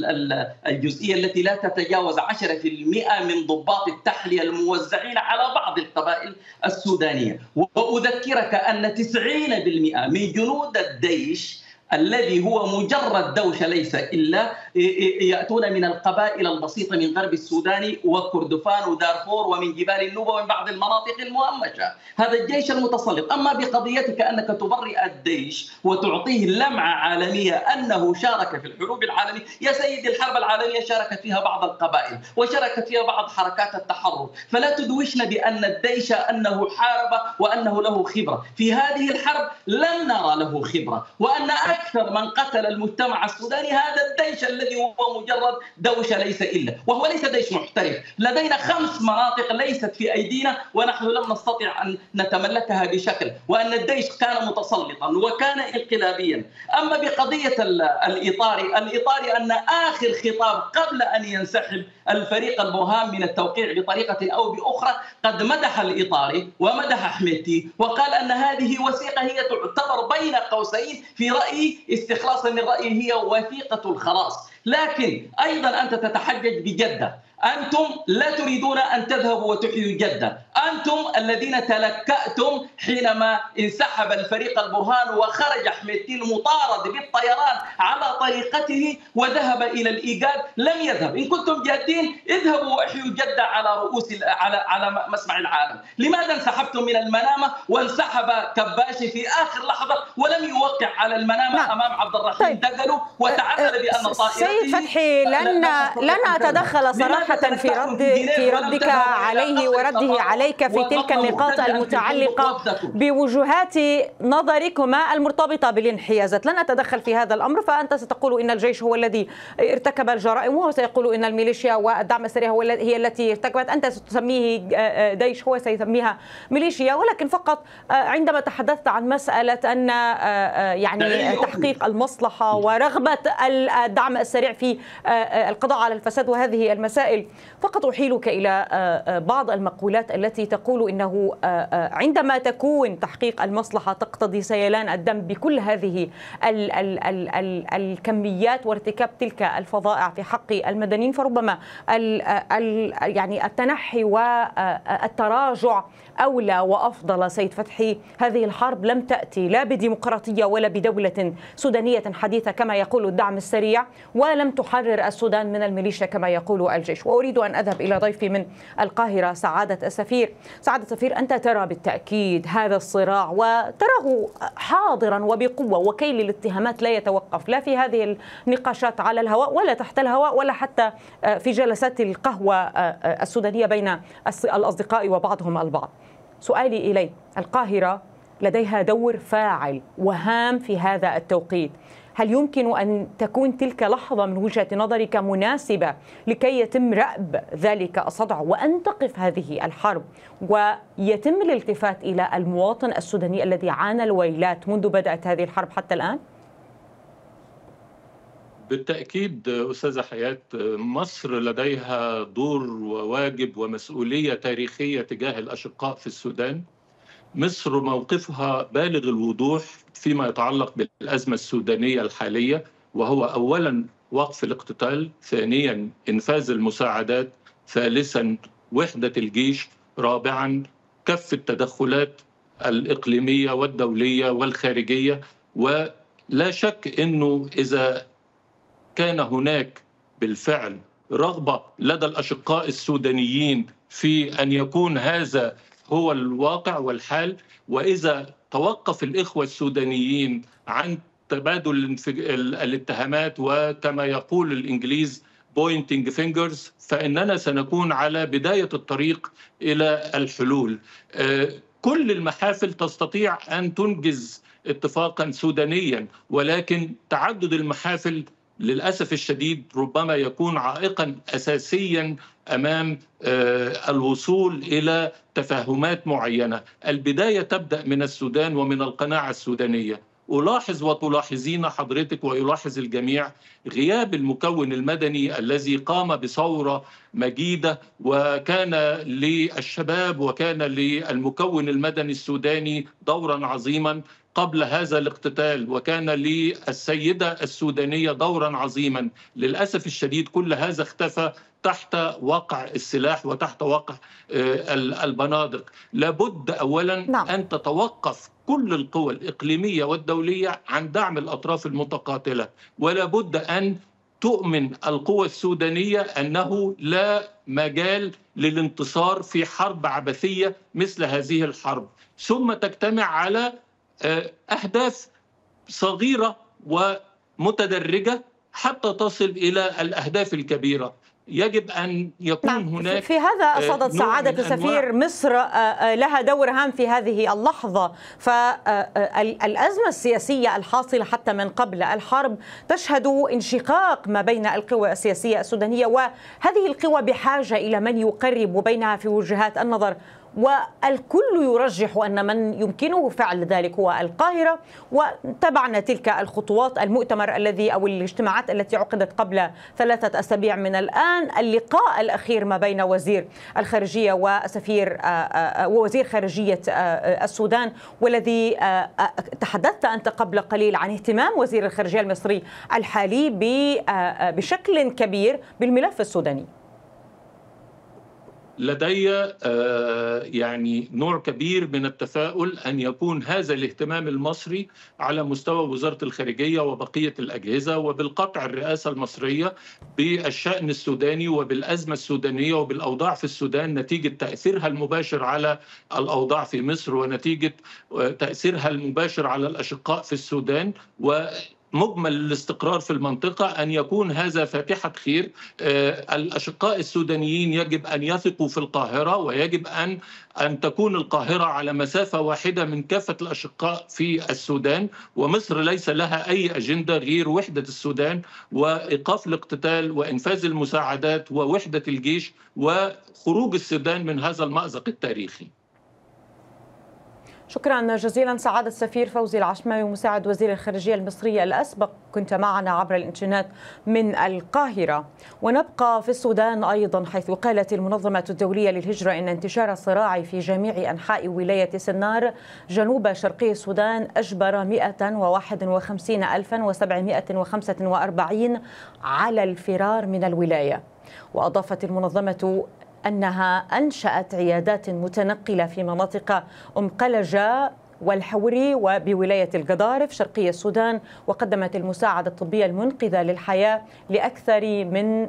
الجزئية التي لا تتجاوز 10% من ضباط التحلية الموزعين على بعض القبائل السودانية. وأذكرك أن 90% من جنود الديش الذي هو مجرد دوشة ليس إلا يأتون من القبائل البسيطة من غرب السودان وكردفان ودارفور ومن جبال النوبة ومن بعض المناطق المهمشة. هذا الجيش المتسلط. أما بقضيتك أنك تبرئ الجيش وتعطيه لمعة عالمية أنه شارك في الحروب العالمية، يا سيدي الحرب العالمية شاركت فيها بعض القبائل وشاركت فيها بعض حركات التحرر، فلا تدوشنا بأن الجيش أنه حارب وأنه له خبرة. في هذه الحرب لم نرى له خبرة، وأن أكثر من قتل المجتمع السوداني هذا الجيش الذي هو مجرد دوشة ليس إلا، وهو ليس جيش محترف. لدينا 5 مناطق ليست في أيدينا ونحن لم نستطع أن نتملكها بشكل، وأن الجيش كان متسلطا وكان انقلابيا. أما بقضية الإطاري أن آخر خطاب قبل أن ينسحب الفريق المهام من التوقيع بطريقة أو بأخرى قد مدح الإطاري ومدح حميدتي وقال أن هذه وثيقة هي تعتبر بين قوسين في رأيي استخلاصا من رأيي هي وثيقة الخلاص. لكن أيضا أنت تتحجج بجدة. أنتم لا تريدون أن تذهبوا وتحيوا جدة. أنتم الذين تلكأتم حينما انسحب الفريق البرهان وخرج حميدتي المطارد بالطيران على طريقته وذهب إلى الإيجاد. لم يذهب. إن كنتم جادين اذهبوا واحيوا جدة على رؤوس على مسمع العالم. لماذا انسحبتم من المنامة وانسحب كباشي في آخر لحظة ولم يوقع على المنامة أمام عبد الرحيم دقلو وتعهد بأن طائرته سيد فتحي لن أتدخل صراحة في ردك عليه ورده عليك في تلك النقاط المتعلقة بوجهات نظركما المرتبطة بالانحيازات. لن أتدخل في هذا الأمر، فأنت ستقول إن الجيش هو الذي ارتكب الجرائم وهو سيقول إن الميليشيا والدعم السريع هي التي ارتكبت. أنت ستسميه ديش هو سيسميها ميليشيا. ولكن فقط عندما تحدثت عن مسألة أن يعني تحقيق المصلحة ورغبة الدعم السريع في القضاء على الفساد وهذه المسائل، فقط أحيلك إلى بعض المقولات التي تقول إنه عندما تكون تحقيق المصلحة تقتضي سيلان الدم بكل هذه الكميات وارتكاب تلك الفظائع في حق المدنيين، فربما يعني التنحي والتراجع أولى وأفضل. سيد فتحي، هذه الحرب لم تأتي لا بديمقراطية ولا بدولة سودانية حديثة كما يقول الدعم السريع، ولم تحرر السودان من الميليشيا كما يقول الجيش. وأريد أن أذهب إلى ضيفي من القاهرة سعادة السفير. سعادة السفير، أنت ترى بالتأكيد هذا الصراع وتراه حاضرا وبقوة، وكيل الاتهامات لا يتوقف لا في هذه النقاشات على الهواء ولا تحت الهواء ولا حتى في جلسات القهوة السودانية بين الأصدقاء وبعضهم البعض. سؤالي إليك، القاهرة لديها دور فاعل وهام في هذا التوقيت. هل يمكن أن تكون تلك لحظة من وجهة نظرك مناسبة لكي يتم رأب ذلك الصدع وأن تقف هذه الحرب ويتم الالتفات إلى المواطن السوداني الذي عانى الويلات منذ بدأت هذه الحرب حتى الآن؟ بالتأكيد أستاذة حياة، مصر لديها دور وواجب ومسؤولية تاريخية تجاه الأشقاء في السودان. مصر موقفها بالغ الوضوح فيما يتعلق بالأزمة السودانية الحالية، وهو أولا وقف الاقتتال، ثانيا إنفاذ المساعدات، ثالثا وحدة الجيش، رابعا كف التدخلات الإقليمية والدولية والخارجية. ولا شك أنه إذا كان هناك بالفعل رغبة لدى الأشقاء السودانيين في أن يكون هذا هو الواقع والحال، وإذا توقف الإخوة السودانيين عن تبادل الاتهامات وكما يقول الإنجليز pointing fingers، فإننا سنكون على بداية الطريق إلى الحلول. كل المحافل تستطيع أن تنجز اتفاقا سودانيا، ولكن تعدد المحافل للأسف الشديد ربما يكون عائقا أساسيا أمام الوصول إلى تفاهمات معينة. البداية تبدأ من السودان ومن القناعة السودانية. ألاحظ وتلاحظين حضرتك ويلاحظ الجميع غياب المكون المدني الذي قام بثورة مجيدة، وكان للشباب وكان للمكون المدني السوداني دورا عظيما قبل هذا الاقتتال، وكان للسيدة السودانية دورا عظيما. للأسف الشديد كل هذا اختفى تحت وقع السلاح وتحت وقع البنادق. لابد أولا أن تتوقف كل القوى الإقليمية والدولية عن دعم الأطراف المتقاتلة، ولا بد أن تؤمن القوى السودانية أنه لا مجال للانتصار في حرب عبثية مثل هذه الحرب، ثم تجتمع على أهداف صغيرة ومتدرجة حتى تصل إلى الأهداف الكبيرة. يجب أن يكون هناك في هذا أصدت سعادة السفير مصر لها دور هام في هذه اللحظة، فالأزمة السياسية الحاصلة حتى من قبل الحرب تشهد انشقاق ما بين القوى السياسية السودانية، وهذه القوى بحاجة إلى من يقرب بينها في وجهات النظر، والكل يرجح أن من يمكنه فعل ذلك هو القاهرة. وتبعنا تلك الخطوات، المؤتمر الذي أو الاجتماعات التي عقدت قبل 3 أسابيع من الآن، اللقاء الأخير ما بين وزير الخارجية ووزير خارجية السودان، والذي تحدثت أنت قبل قليل عن اهتمام وزير الخارجية المصري الحالي بشكل كبير بالملف السوداني. لدي يعني نوع كبير من التفاؤل أن يكون هذا الاهتمام المصري على مستوى وزارة الخارجية وبقية الأجهزة، وبالقطع الرئاسة المصرية بالشأن السوداني وبالأزمة السودانية وبالأوضاع في السودان، نتيجة تأثيرها المباشر على الأوضاع في مصر ونتيجة تأثيرها المباشر على الأشقاء في السودان ومجمل الاستقرار في المنطقة، أن يكون هذا فاتحة خير. الأشقاء السودانيين يجب أن يثقوا في القاهرة، ويجب أن تكون القاهرة على مسافة واحدة من كافة الأشقاء في السودان، ومصر ليس لها أي أجندة غير وحدة السودان وإيقاف الاقتتال وإنفاذ المساعدات ووحدة الجيش وخروج السودان من هذا المأزق التاريخي. شكرا جزيلا سعادة السفير فوزي العشماوي مساعد وزير الخارجية المصري الأسبق، كنت معنا عبر الإنترنت من القاهرة. ونبقى في السودان أيضا، حيث قالت المنظمة الدولية للهجرة إن انتشار الصراع في جميع أنحاء ولاية سنار جنوب شرقي السودان أجبر 151,745 على الفرار من الولاية. وأضافت المنظمة أنها أنشأت عيادات متنقلة في مناطق أم قلجة والحوري وبولاية القضارف شرقي السودان، وقدمت المساعدة الطبية المنقذة للحياة لأكثر من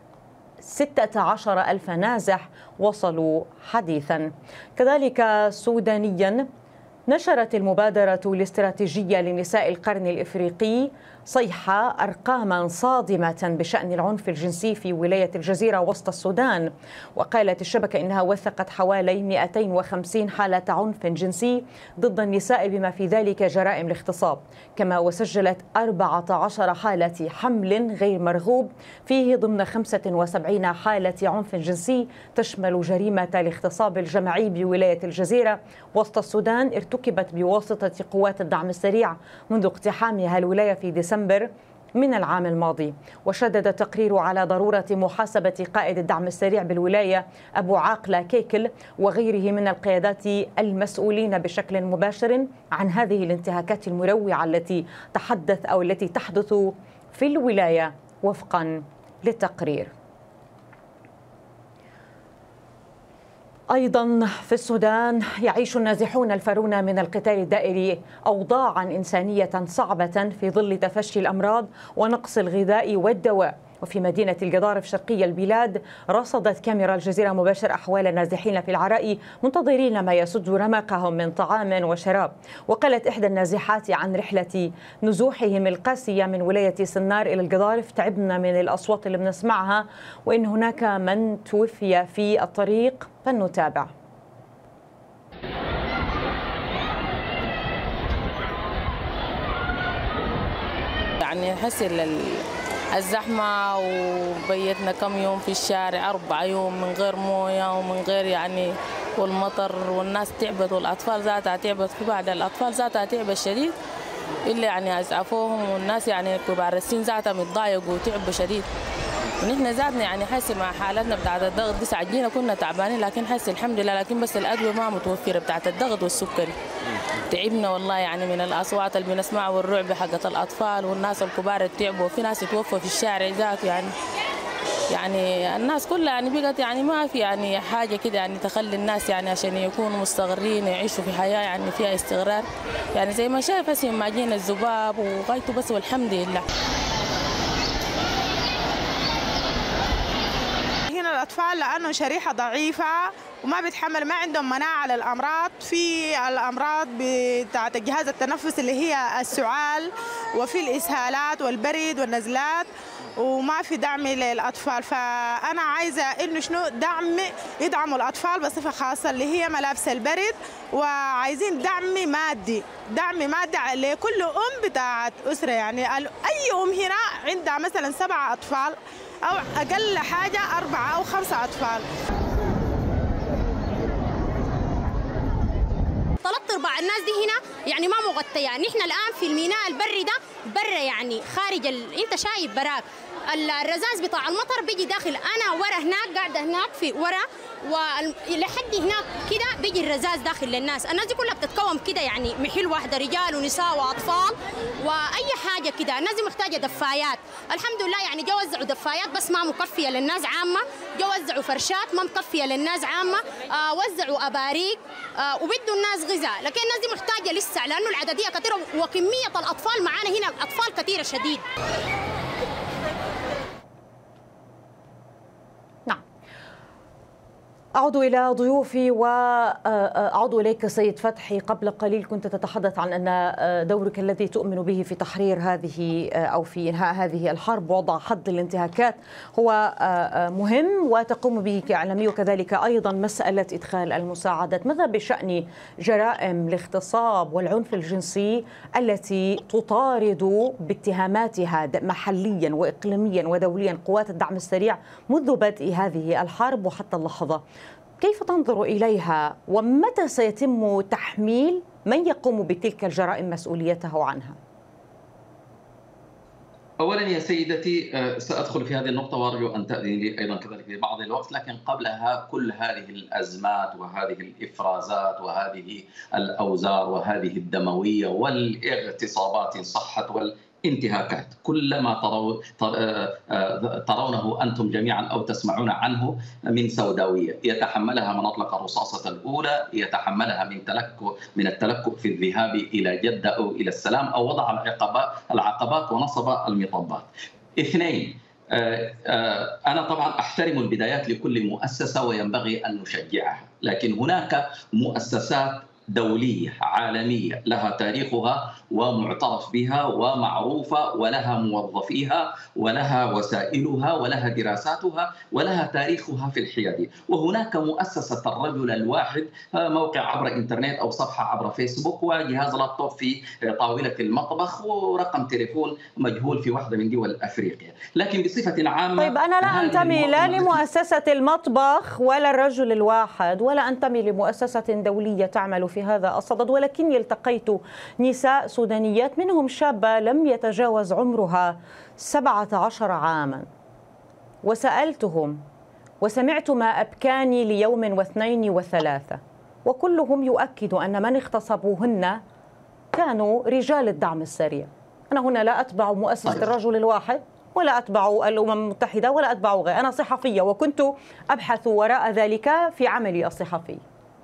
16,000 نازح وصلوا حديثا. كذلك سودانيا، نشرت المبادرة الاستراتيجية لنساء القرن الإفريقي صيحة أرقاما صادمة بشأن العنف الجنسي في ولاية الجزيرة وسط السودان. وقالت الشبكة إنها وثقت حوالي 250 حالة عنف جنسي ضد النساء بما في ذلك جرائم الاغتصاب، كما وسجلت 14 حالة حمل غير مرغوب فيه ضمن 75 حالة عنف جنسي تشمل جريمة الاغتصاب الجماعي بولاية الجزيرة وسط السودان، ارتكبت بواسطة قوات الدعم السريع منذ اقتحامها الولاية في ديسمبر من العام الماضي. وشدد التقرير على ضرورة محاسبة قائد الدعم السريع بالولاية أبو عاقلة كيكل وغيره من القيادات المسؤولين بشكل مباشر عن هذه الانتهاكات المروعة التي تحدث في الولاية وفقا للتقرير. أيضا في السودان يعيش النازحون الفارون من القتال الدائري أوضاعا إنسانية صعبة في ظل تفشي الأمراض ونقص الغذاء والدواء. وفي مدينة القضارف شرقي البلاد رصدت كاميرا الجزيرة مباشر أحوال النازحين في العراء منتظرين ما يسد رمقهم من طعام وشراب. وقالت إحدى النازحات عن رحلة نزوحهم القاسية من ولاية سنار إلى القضارف: تعبنا من الأصوات اللي بنسمعها وإن هناك من توفي في الطريق. فلنتابع. يعني نحس الزحمة وبيتنا كم يوم في الشارع 4 يوم من غير موية ومن غير يعني والمطر، والناس تعبت والأطفال ذاتها تعبت، في بعض الأطفال ذاتها تعبت شديد إلا يعني أسعفوهم، والناس يعني كبار السن ذاتها متضايقوا وتعبوا شديد. ونحن ذاتنا يعني حاسس مع حالتنا بتاعت الضغط دي ساعدينا كنا تعبانين، لكن حاسس الحمد لله، لكن بس الأدوية ما متوفرة بتاعت الضغط والسكري. تعبنا والله يعني من الأصوات اللي بنسمعها والرعب حقت الأطفال والناس الكبار تعبوا، وفي ناس توفوا في الشارع ذات يعني الناس كلها يعني بقت يعني ما في يعني حاجة كده يعني تخلي الناس يعني عشان يكونوا مستقرين يعيشوا في حياة يعني فيها استقرار. يعني زي ما شايف هسه ما جينا الذباب وغايته بس والحمد لله. الأطفال لأنه شريحة ضعيفة وما بيتحمل، ما عندهم مناعة للأمراض، في الأمراض بتاعة الجهاز التنفس اللي هي السعال، وفي الإسهالات والبرد والنزلات، وما في دعم للأطفال. فأنا عايزة إنه شنو يدعموا الأطفال بصفة خاصة اللي هي ملابس البرد، وعايزين دعم مادي لكل أم بتاعة أسرة. يعني أي أم هنا عندها مثلا 7 أطفال أو أقل حاجة 4 أو 5 أطفال. 3/4 الناس دي هنا يعني ما مغطية. نحن الآن في الميناء البري ده برا يعني خارج أنت شايف براك الرذاذ بتاع المطر بيجي داخل. أنا ورا هناك قاعدة هناك في ورا، ولحد هناك كده بيجي الرذاذ داخل للناس. الناس دي كلها بتتكون كده يعني محل واحدة، رجال ونساء وأطفال وأي حاجة كده. الناس دي محتاجة دفايات. الحمد لله يعني جو وزعوا دفايات بس ما مكفية للناس عامة، جو وزعوا فرشات ما مكفية للناس عامة، وزعوا أباريق وبدوا الناس غذاء، لكن الناس دي محتاجة لسه لأنه العددية كثيرة وكمية الأطفال معانا هنا أطفال كثيرة شديد. أعود إلى ضيوفي وأعود إليك سيد فتحي. قبل قليل كنت تتحدث عن أن دورك الذي تؤمن به في تحرير هذه أو في إنهاء هذه الحرب ووضع حد للانتهاكات هو مهم وتقوم به كإعلامي، وكذلك أيضا مسألة إدخال المساعدات. ماذا بشأن جرائم الاغتصاب والعنف الجنسي التي تطارد باتهاماتها محليا وإقليميا ودوليا قوات الدعم السريع منذ بدء هذه الحرب وحتى اللحظة؟ كيف تنظر إليها ومتى سيتم تحميل من يقوم بتلك الجرائم مسؤوليته عنها؟ أولا يا سيدتي سأدخل في هذه النقطة وأرجو أن تأذن لي أيضا كذلك في بعض الوقت، لكن قبلها كل هذه الأزمات وهذه الإفرازات وهذه الأوزار وهذه الدموية والاغتصابات إن صحت انتهاكات، كل ما ترونه أنتم جميعا أو تسمعون عنه من سوداوية يتحملها من أطلق الرصاصة الأولى، يتحملها من التلكؤ في الذهاب إلى جدة أو إلى السلام، أو وضع العقبات ونصب المطبات. 2، أنا طبعا أحترم البدايات لكل مؤسسة وينبغي أن نشجعها، لكن هناك مؤسسات دولية عالمية لها تاريخها ومعترف بها ومعروفة ولها موظفيها ولها وسائلها ولها دراساتها ولها تاريخها في الحيادية. وهناك مؤسسة الرجل الواحد، موقع عبر إنترنت أو صفحة عبر فيسبوك وجهاز لابتوب في طاولة المطبخ ورقم تليفون مجهول في واحدة من دول أفريقيا. لكن بصفة عامة طيب أنا لا أنتمي لا لمؤسسة المطبخ ولا الرجل الواحد ولا أنتمي لمؤسسة دولية تعمل في هذا الصدد، ولكني التقيت نساء سودانيات منهم شابة لم يتجاوز عمرها 17 عاما، وسألتهم وسمعت ما أبكاني ليوم واثنين وثلاثة، وكلهم يؤكد أن من اغتصبوهن كانوا رجال الدعم السريع. أنا هنا لا أتبع مؤسسة الرجل الواحد ولا أتبع الأمم المتحدة ولا أتبع غير، أنا صحفية وكنت أبحث وراء ذلك في عملي الصحفي.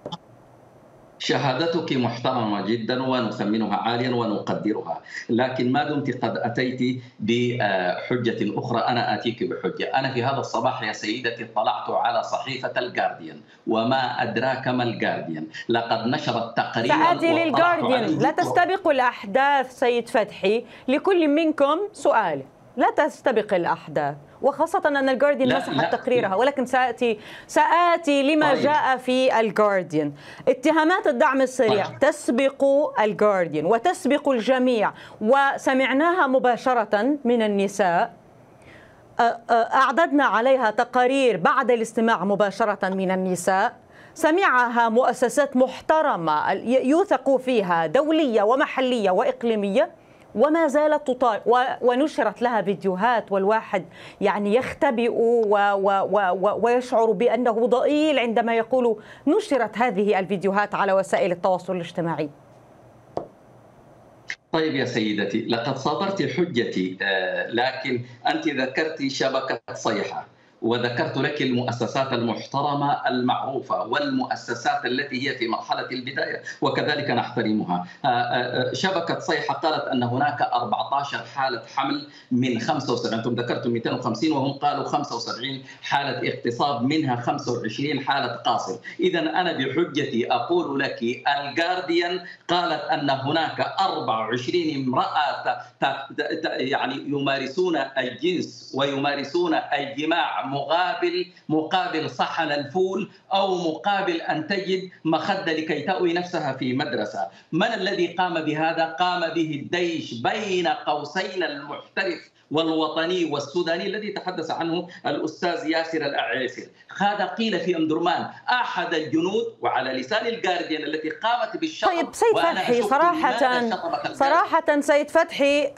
شهادتك محترمة جدا ونثمنها عاليا ونقدرها، لكن ما دمت قد أتيت بحجة أخرى أنا آتيك بحجة. أنا في هذا الصباح يا سيدتي اطلعت على صحيفة الجارديان، وما أدراك ما الجارديان، لقد نشرت تقريرا. سآتي للجارديان، لا تستبقوا الأحداث سيد فتحي، لكل منكم سؤال، لا تستبق الأحداث، وخاصة أن الجارديان مسحت تقريرها، ولكن سآتي لما جاء في الجارديان. اتهامات الدعم السريع تسبق الجارديان وتسبق الجميع، وسمعناها مباشرة من النساء. أعددنا عليها تقارير بعد الاستماع مباشرة من النساء، سمعها مؤسسات محترمة يوثق فيها دولية ومحلية وإقليمية، وما زالت تطال، ونشرت لها فيديوهات، والواحد يعني يختبئ ويشعر بأنه ضئيل عندما يقول نشرت هذه الفيديوهات على وسائل التواصل الاجتماعي. طيب يا سيدتي، لقد صادرت حجتي، لكن أنت ذكرت شبكة صيحة، وذكرت لك المؤسسات المحترمة المعروفة والمؤسسات التي هي في مرحلة البداية وكذلك نحترمها. شبكة صيحة قالت أن هناك 14 حالة حمل من 75، أنتم ذكرتم 250 وهم قالوا 75 حالة اغتصاب، منها 25 حالة قاصر. إذا أنا بحجتي أقول لك الجارديان قالت أن هناك 24 امرأة يعني يمارسون الجنس ويمارسون الجماع مقابل صحن الفول أو مقابل أن تجد مخدة لكي تأوي نفسها في مدرسة. من الذي قام بهذا؟ قام به الجيش بين قوسين المحترف والوطني والسوداني الذي تحدث عنه الأستاذ ياسر الأعيسر. هذا قيل في أمدرمان أحد الجنود، وعلى لسان الجارديان التي قامت بالشطب. طيب سيد فتحي، صراحة سيد فتحي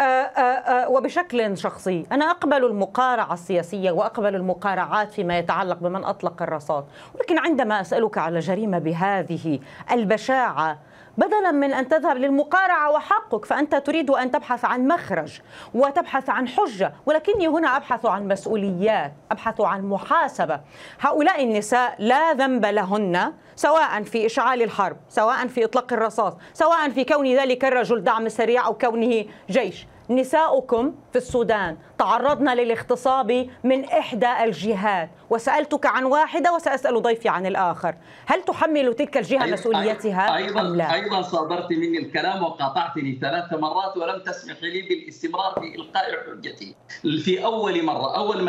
وبشكل شخصي أنا أقبل المقارعة السياسية وأقبل المقارعات فيما يتعلق بمن أطلق الرصاص، ولكن عندما أسألك على جريمة بهذه البشاعة، بدلا من أن تذهب للمقارعة وحقك، فأنت تريد أن تبحث عن مخرج وتبحث عن حجة، ولكني هنا أبحث عن مسؤوليات، أبحث عن محاسبة. هؤلاء النساء لا ذنب لهن، سواء في إشعال الحرب، سواء في إطلاق الرصاص، سواء في كون ذلك الرجل دعم سريع أو كونه جيش. نساؤكم في السودان تعرضن للاغتصاب من إحدى الجهات، وسألتك عن واحدة وسأسأل ضيفي عن الآخر. هل تحمل تلك الجهة مسؤوليتها أم لا؟ أيضا صادرت مني الكلام وقاطعتني 3 مرات ولم تسمح لي بالاستمرار في إلقاء حجتي. في أول مرة، أول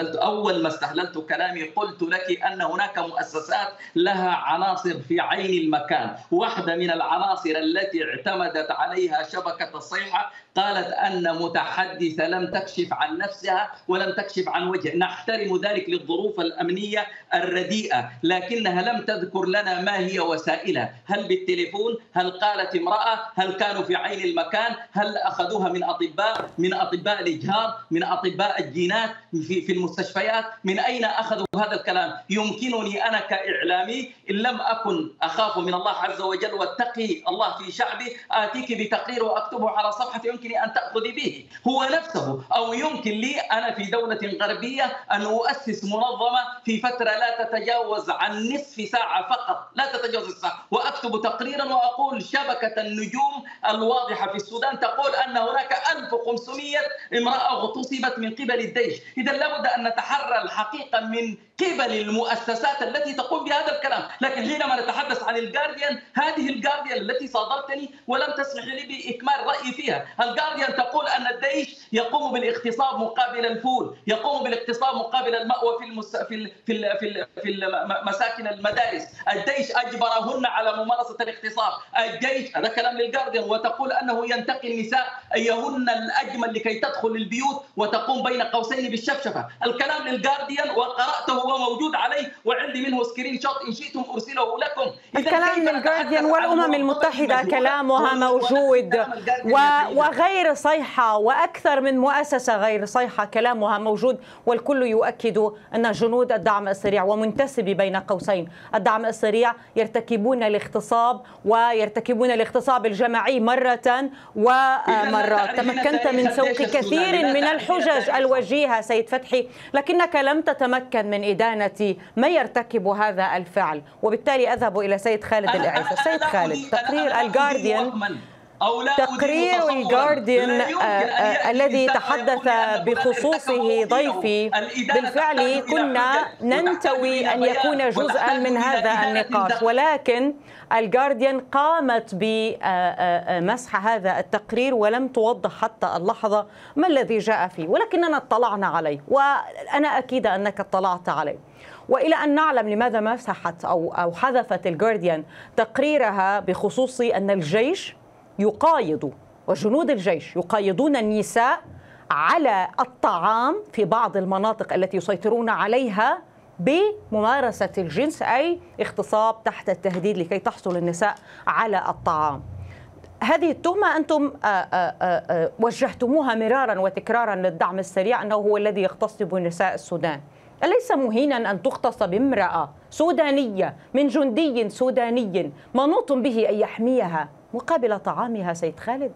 ما استهللت كلامي قلت لك أن هناك مؤسسات لها عناصر في عين المكان. واحدة من العناصر التي اعتمدت عليها شبكة الصيحة قالت أن متحدثة لم تكشف عن نفسها ولم تكشف عن وجه. نحترم ذلك للظروف الأمنية الرديئة، لكنها لم تذكر لنا ما هي وسائلها، هل بالتليفون، هل قالت امرأة، هل كانوا في عين المكان، هل أخذوها من أطباء الإجهاض، من أطباء الجينات في المستشفيات، من أين أخذوا هذا الكلام؟ يمكنني أنا كإعلامي إن لم أكن أخاف من الله عز وجل واتقي الله في شعبي آتيك بتقرير وأكتبه على صفحة يمكن أن تأخذي به هو نفسه، أو يمكن لي أنا في دولة غربية أن أؤسس منظمة في فترة لا تتجاوز عن نصف ساعة فقط، لا تتجاوز الساعة، وأكتب تقريرا وأقول شبكة النجوم الواضحة في السودان تقول أن هناك 1500 امرأة اغتصبت من قبل الجيش. إذا لابد أن نتحرى الحقيقة من قبل المؤسسات التي تقوم بهذا الكلام. لكن حينما نتحدث عن الجارديان، هذه الجارديان التي صادرتني ولم تسمح لي بإكمال رأيي فيها، الجارديان تقول أن الجيش يقوم بالاغتصاب مقابل الفول، يقوم بالاغتصاب مقابل المأوى في مساكن المدارس، الجيش أجبرهن على ممارسة الاغتصاب، الجيش، هذا كلام للجارديان، وتقول أنه ينتقي النساء أيهن الأجمل لكي تدخل البيوت وتقوم بين قوسين بالشفشفة. الكلام للجارديان وقرأته وهو موجود عليه وعندي منه سكرين شوت إن شئتم أرسله لكم. الكلام من الجارديان والأمم المتحدة كلامها موجود، وغير صيحة وأكثر من مؤسسة غير صيحة كلامها موجود، والكل يؤكد أن جنود الدعم السريع ومنتسبي بين قوسين الدعم السريع يرتكبون الاغتصاب الجماعي مرة ومرات. تمكنت من سوق كثير من الحجج الوجيهة سيد فتحي، لكنك لم تتمكن من إدانة من يرتكب هذا الفعل، وبالتالي أذهب إلى سيد خالد العيسى. سيد خالد، تقرير الجارديان الذي تحدث بخصوصه ضيفي بالفعل كنا ننتوي أن يكون جزءا من هذا النقاش، ولكن الجارديان قامت بمسح هذا التقرير ولم توضح حتى اللحظة ما الذي جاء فيه، ولكننا اطلعنا عليه وأنا أكيدة أنك اطلعت عليه. وإلى أن نعلم لماذا مسحت أو حذفت الجارديان تقريرها بخصوص أن الجيش يقايض وجنود الجيش يقايضون النساء على الطعام في بعض المناطق التي يسيطرون عليها بممارسة الجنس، أي اغتصاب تحت التهديد لكي تحصل النساء على الطعام. هذه التهمة أنتم وجهتموها مرارا وتكرارا للدعم السريع أنه هو الذي يغتصب نساء السودان. أليس مهينا أن تغتصب امرأة سودانية من جندي سوداني منوط به أن يحميها مقابل طعامها سيد خالد؟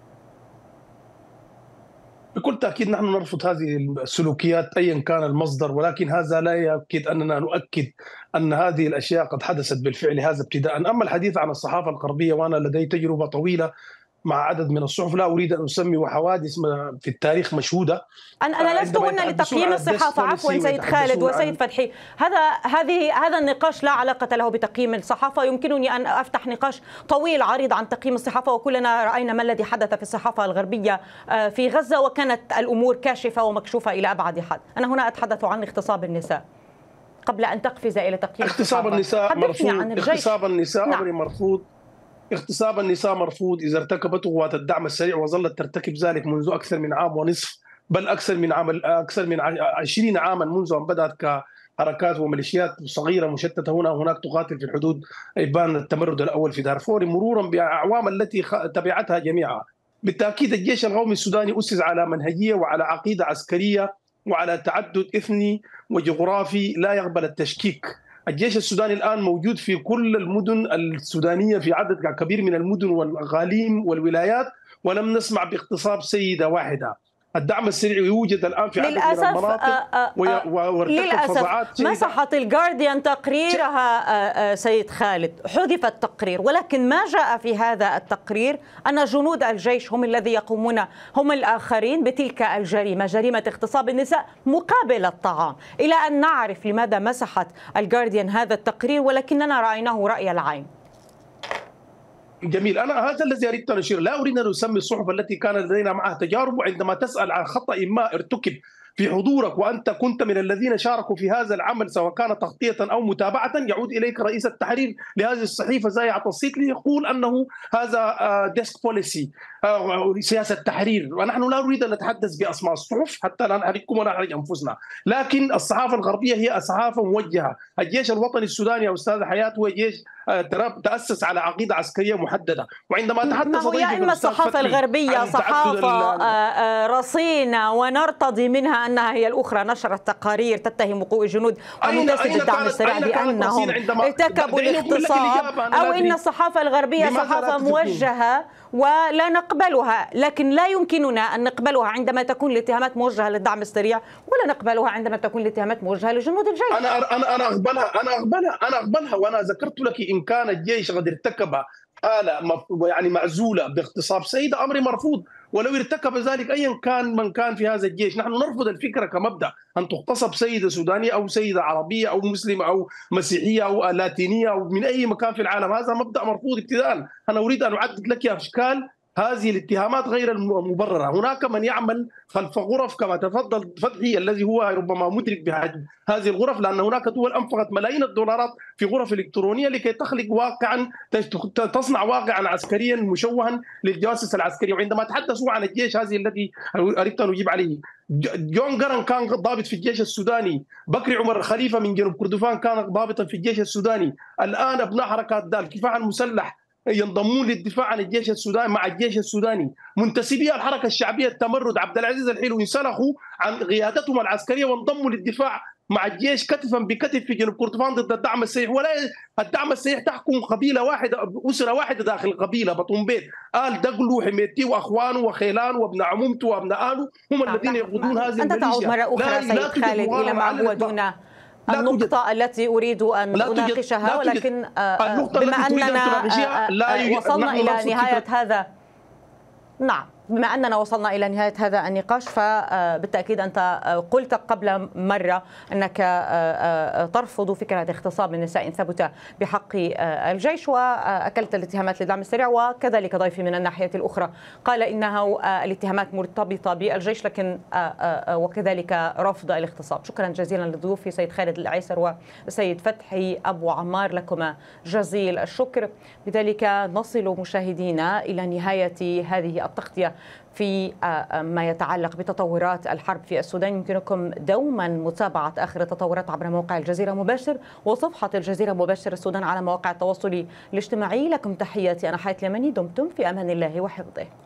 بكل تأكيد نحن نرفض هذه السلوكيات أيا كان المصدر، ولكن هذا لا يؤكد أننا نؤكد أن هذه الأشياء قد حدثت بالفعل، هذا ابتداء. أما الحديث عن الصحافة الغربية، وأنا لدي تجربة طويلة مع عدد من الصحف لا أريد أن أسمي حوادث في التاريخ مشهودة. أنا لست هنا لتقييم الصحافة، عفوا سيد خالد وسيد فتحي، هذا النقاش لا علاقة له بتقييم الصحافة. يمكنني أن أفتح نقاش طويل عريض عن تقييم الصحافة، وكلنا رأينا ما الذي حدث في الصحافة الغربية في غزة، وكانت الأمور كاشفة ومكشوفة إلى أبعد حد. أنا هنا أتحدث عن اغتصاب النساء قبل أن تقفز إلى تقييم اغتصاب النساء مرفوض. اغتصاب النساء نعم. أمر مرفوض. اغتصاب النساء مرفوض إذا ارتكبته قوات الدعم السريع وظلت ترتكب ذلك منذ أكثر من عام ونصف، بل أكثر من 20 عاما منذ أن بدأت كحركات وميليشيات صغيرة مشتتة هنا وهناك تقاتل في الحدود إبان التمرد الأول في دارفور، مرورا بأعوام التي تبعتها جميعها. بالتأكيد الجيش القومي السوداني أسس على منهجية وعلى عقيدة عسكرية وعلى تعدد إثني وجغرافي لا يقبل التشكيك. الجيش السوداني الآن موجود في كل المدن السودانية، في عدد كبير من المدن والأقاليم والولايات، ولم نسمع باغتصاب سيدة واحدة. الدعم السريع يوجد الآن في عدد من المناطق وارتكب فظاعات. مسحت الجارديان تقريرها سيد خالد، حذف التقرير، ولكن ما جاء في هذا التقرير أن جنود الجيش هم الذي يقومون هم الآخرين بتلك الجريمة، جريمة اغتصاب النساء مقابل الطعام. إلى أن نعرف لماذا مسحت الجارديان هذا التقرير، ولكننا رأيناه رأي العين. جميل، أنا هذا الذي أردت أن أشير. لا أريد أن أسمي الصحف التي كان لدينا معها تجارب، وعندما تسأل عن خطأ ما ارتكب في حضورك وأنت كنت من الذين شاركوا في هذا العمل سواء كان تغطية أو متابعة، يعود إليك رئيس التحرير لهذه الصحيفة زي عطسيت ليقول أنه هذا ديسك بوليسي، سياسة تحرير. ونحن لا نريد أن نتحدث بأسماء الصحف حتى لا نحرجكم ولا نحرج أنفسنا، لكن الصحافة الغربية هي صحافة موجهة. الجيش الوطني السوداني يا أستاذ حياة هو جيش تأسس على عقيدة عسكرية محددة. وعندما تحدث يا إما الصحافة الغربية صحافة رصينة ونرتضي منها أنها هي الأخرى نشرت تقارير تتهم وقوع الجنود ومنتسبي الدعم السريع بأنهم ارتكبوا الاغتصاب، أو إن الصحافة الغربية صحافة موجهة ولا نقبلها، لكن لا يمكننا أن نقبلها عندما تكون الاتهامات موجهة للدعم السريع، ولا نقبلها عندما تكون الاتهامات موجهة لجنود الجيش. أنا أقبلها وأنا ذكرت لك إن كان الجيش قد ارتكب حالة يعني معزولة باغتصاب سيدة أمر مرفوض، ولو ارتكب ذلك أيا كان من كان في هذا الجيش. نحن نرفض الفكرة كمبدأ أن تغتصب سيدة سودانية أو سيدة عربية أو مسلمة أو مسيحية أو لاتينية أو من أي مكان في العالم، هذا مبدأ مرفوض ابتداء. أنا أريد أن أعدد لك أشكال هذه الاتهامات غير المبررة. هناك من يعمل خلف غرف كما تفضل فتحي الذي هو ربما مدرك بهذه الغرف، لأن هناك دول أنفقت ملايين الدولارات في غرف إلكترونية لكي تخلق واقعا، تصنع واقعا عسكريا مشوها للجواسيس العسكرية. وعندما تحدثوا عن الجيش، هذه التي أردت أن أجيب عليه، جون جرن كان ضابط في الجيش السوداني، بكري عمر الخليفة من جنوب كردفان كان ضابطا في الجيش السوداني، الآن أبناء حركات الدفاع المسلح ينضمون للدفاع عن الجيش السوداني مع الجيش السوداني، منتسبي الحركة الشعبية التمرد عبد العزيز الحلو انسلخوا عن قيادتهم العسكرية وانضموا للدفاع مع الجيش كتفا بكتف في جنوب كردفان ضد الدعم السيح. ولا الدعم السيح تحكم قبيله واحده، اسره واحده داخل القبيله بطن بيت، آل دقلو وحميتي واخوانه وخيلان وابن عمومته وابنائه هم الذين يقودون هذه الميليشيا. انت تعود مره اخرى سيد خالد الى ما هو دون النقطة التي أريد أن أناقشها، ولكن بما أننا وصلنا إلى نهاية هذا، نعم، بما أننا وصلنا إلى نهاية هذا النقاش، فبالتأكيد أنت قلت قبل مرة أنك ترفض فكرة اغتصاب النساء إن ثبت بحق الجيش، وأكلت الاتهامات للدعم السريع، وكذلك ضيفي من الناحية الأخرى قال إنها الاتهامات مرتبطة بالجيش لكن وكذلك رفض الاغتصاب. شكرا جزيلا لضيوفي سيد خالد العيسر وسيد فتحي أبو عمار، لكما جزيل الشكر. بذلك نصل مشاهدينا إلى نهاية هذه التغطية في ما يتعلق بتطورات الحرب في السودان. يمكنكم دوما متابعة آخر التطورات عبر موقع الجزيرة مباشر وصفحة الجزيرة مباشر السودان على مواقع التواصل الاجتماعي. لكم تحياتي، أنا حياة اليمني، دمتم في أمان الله وحفظه.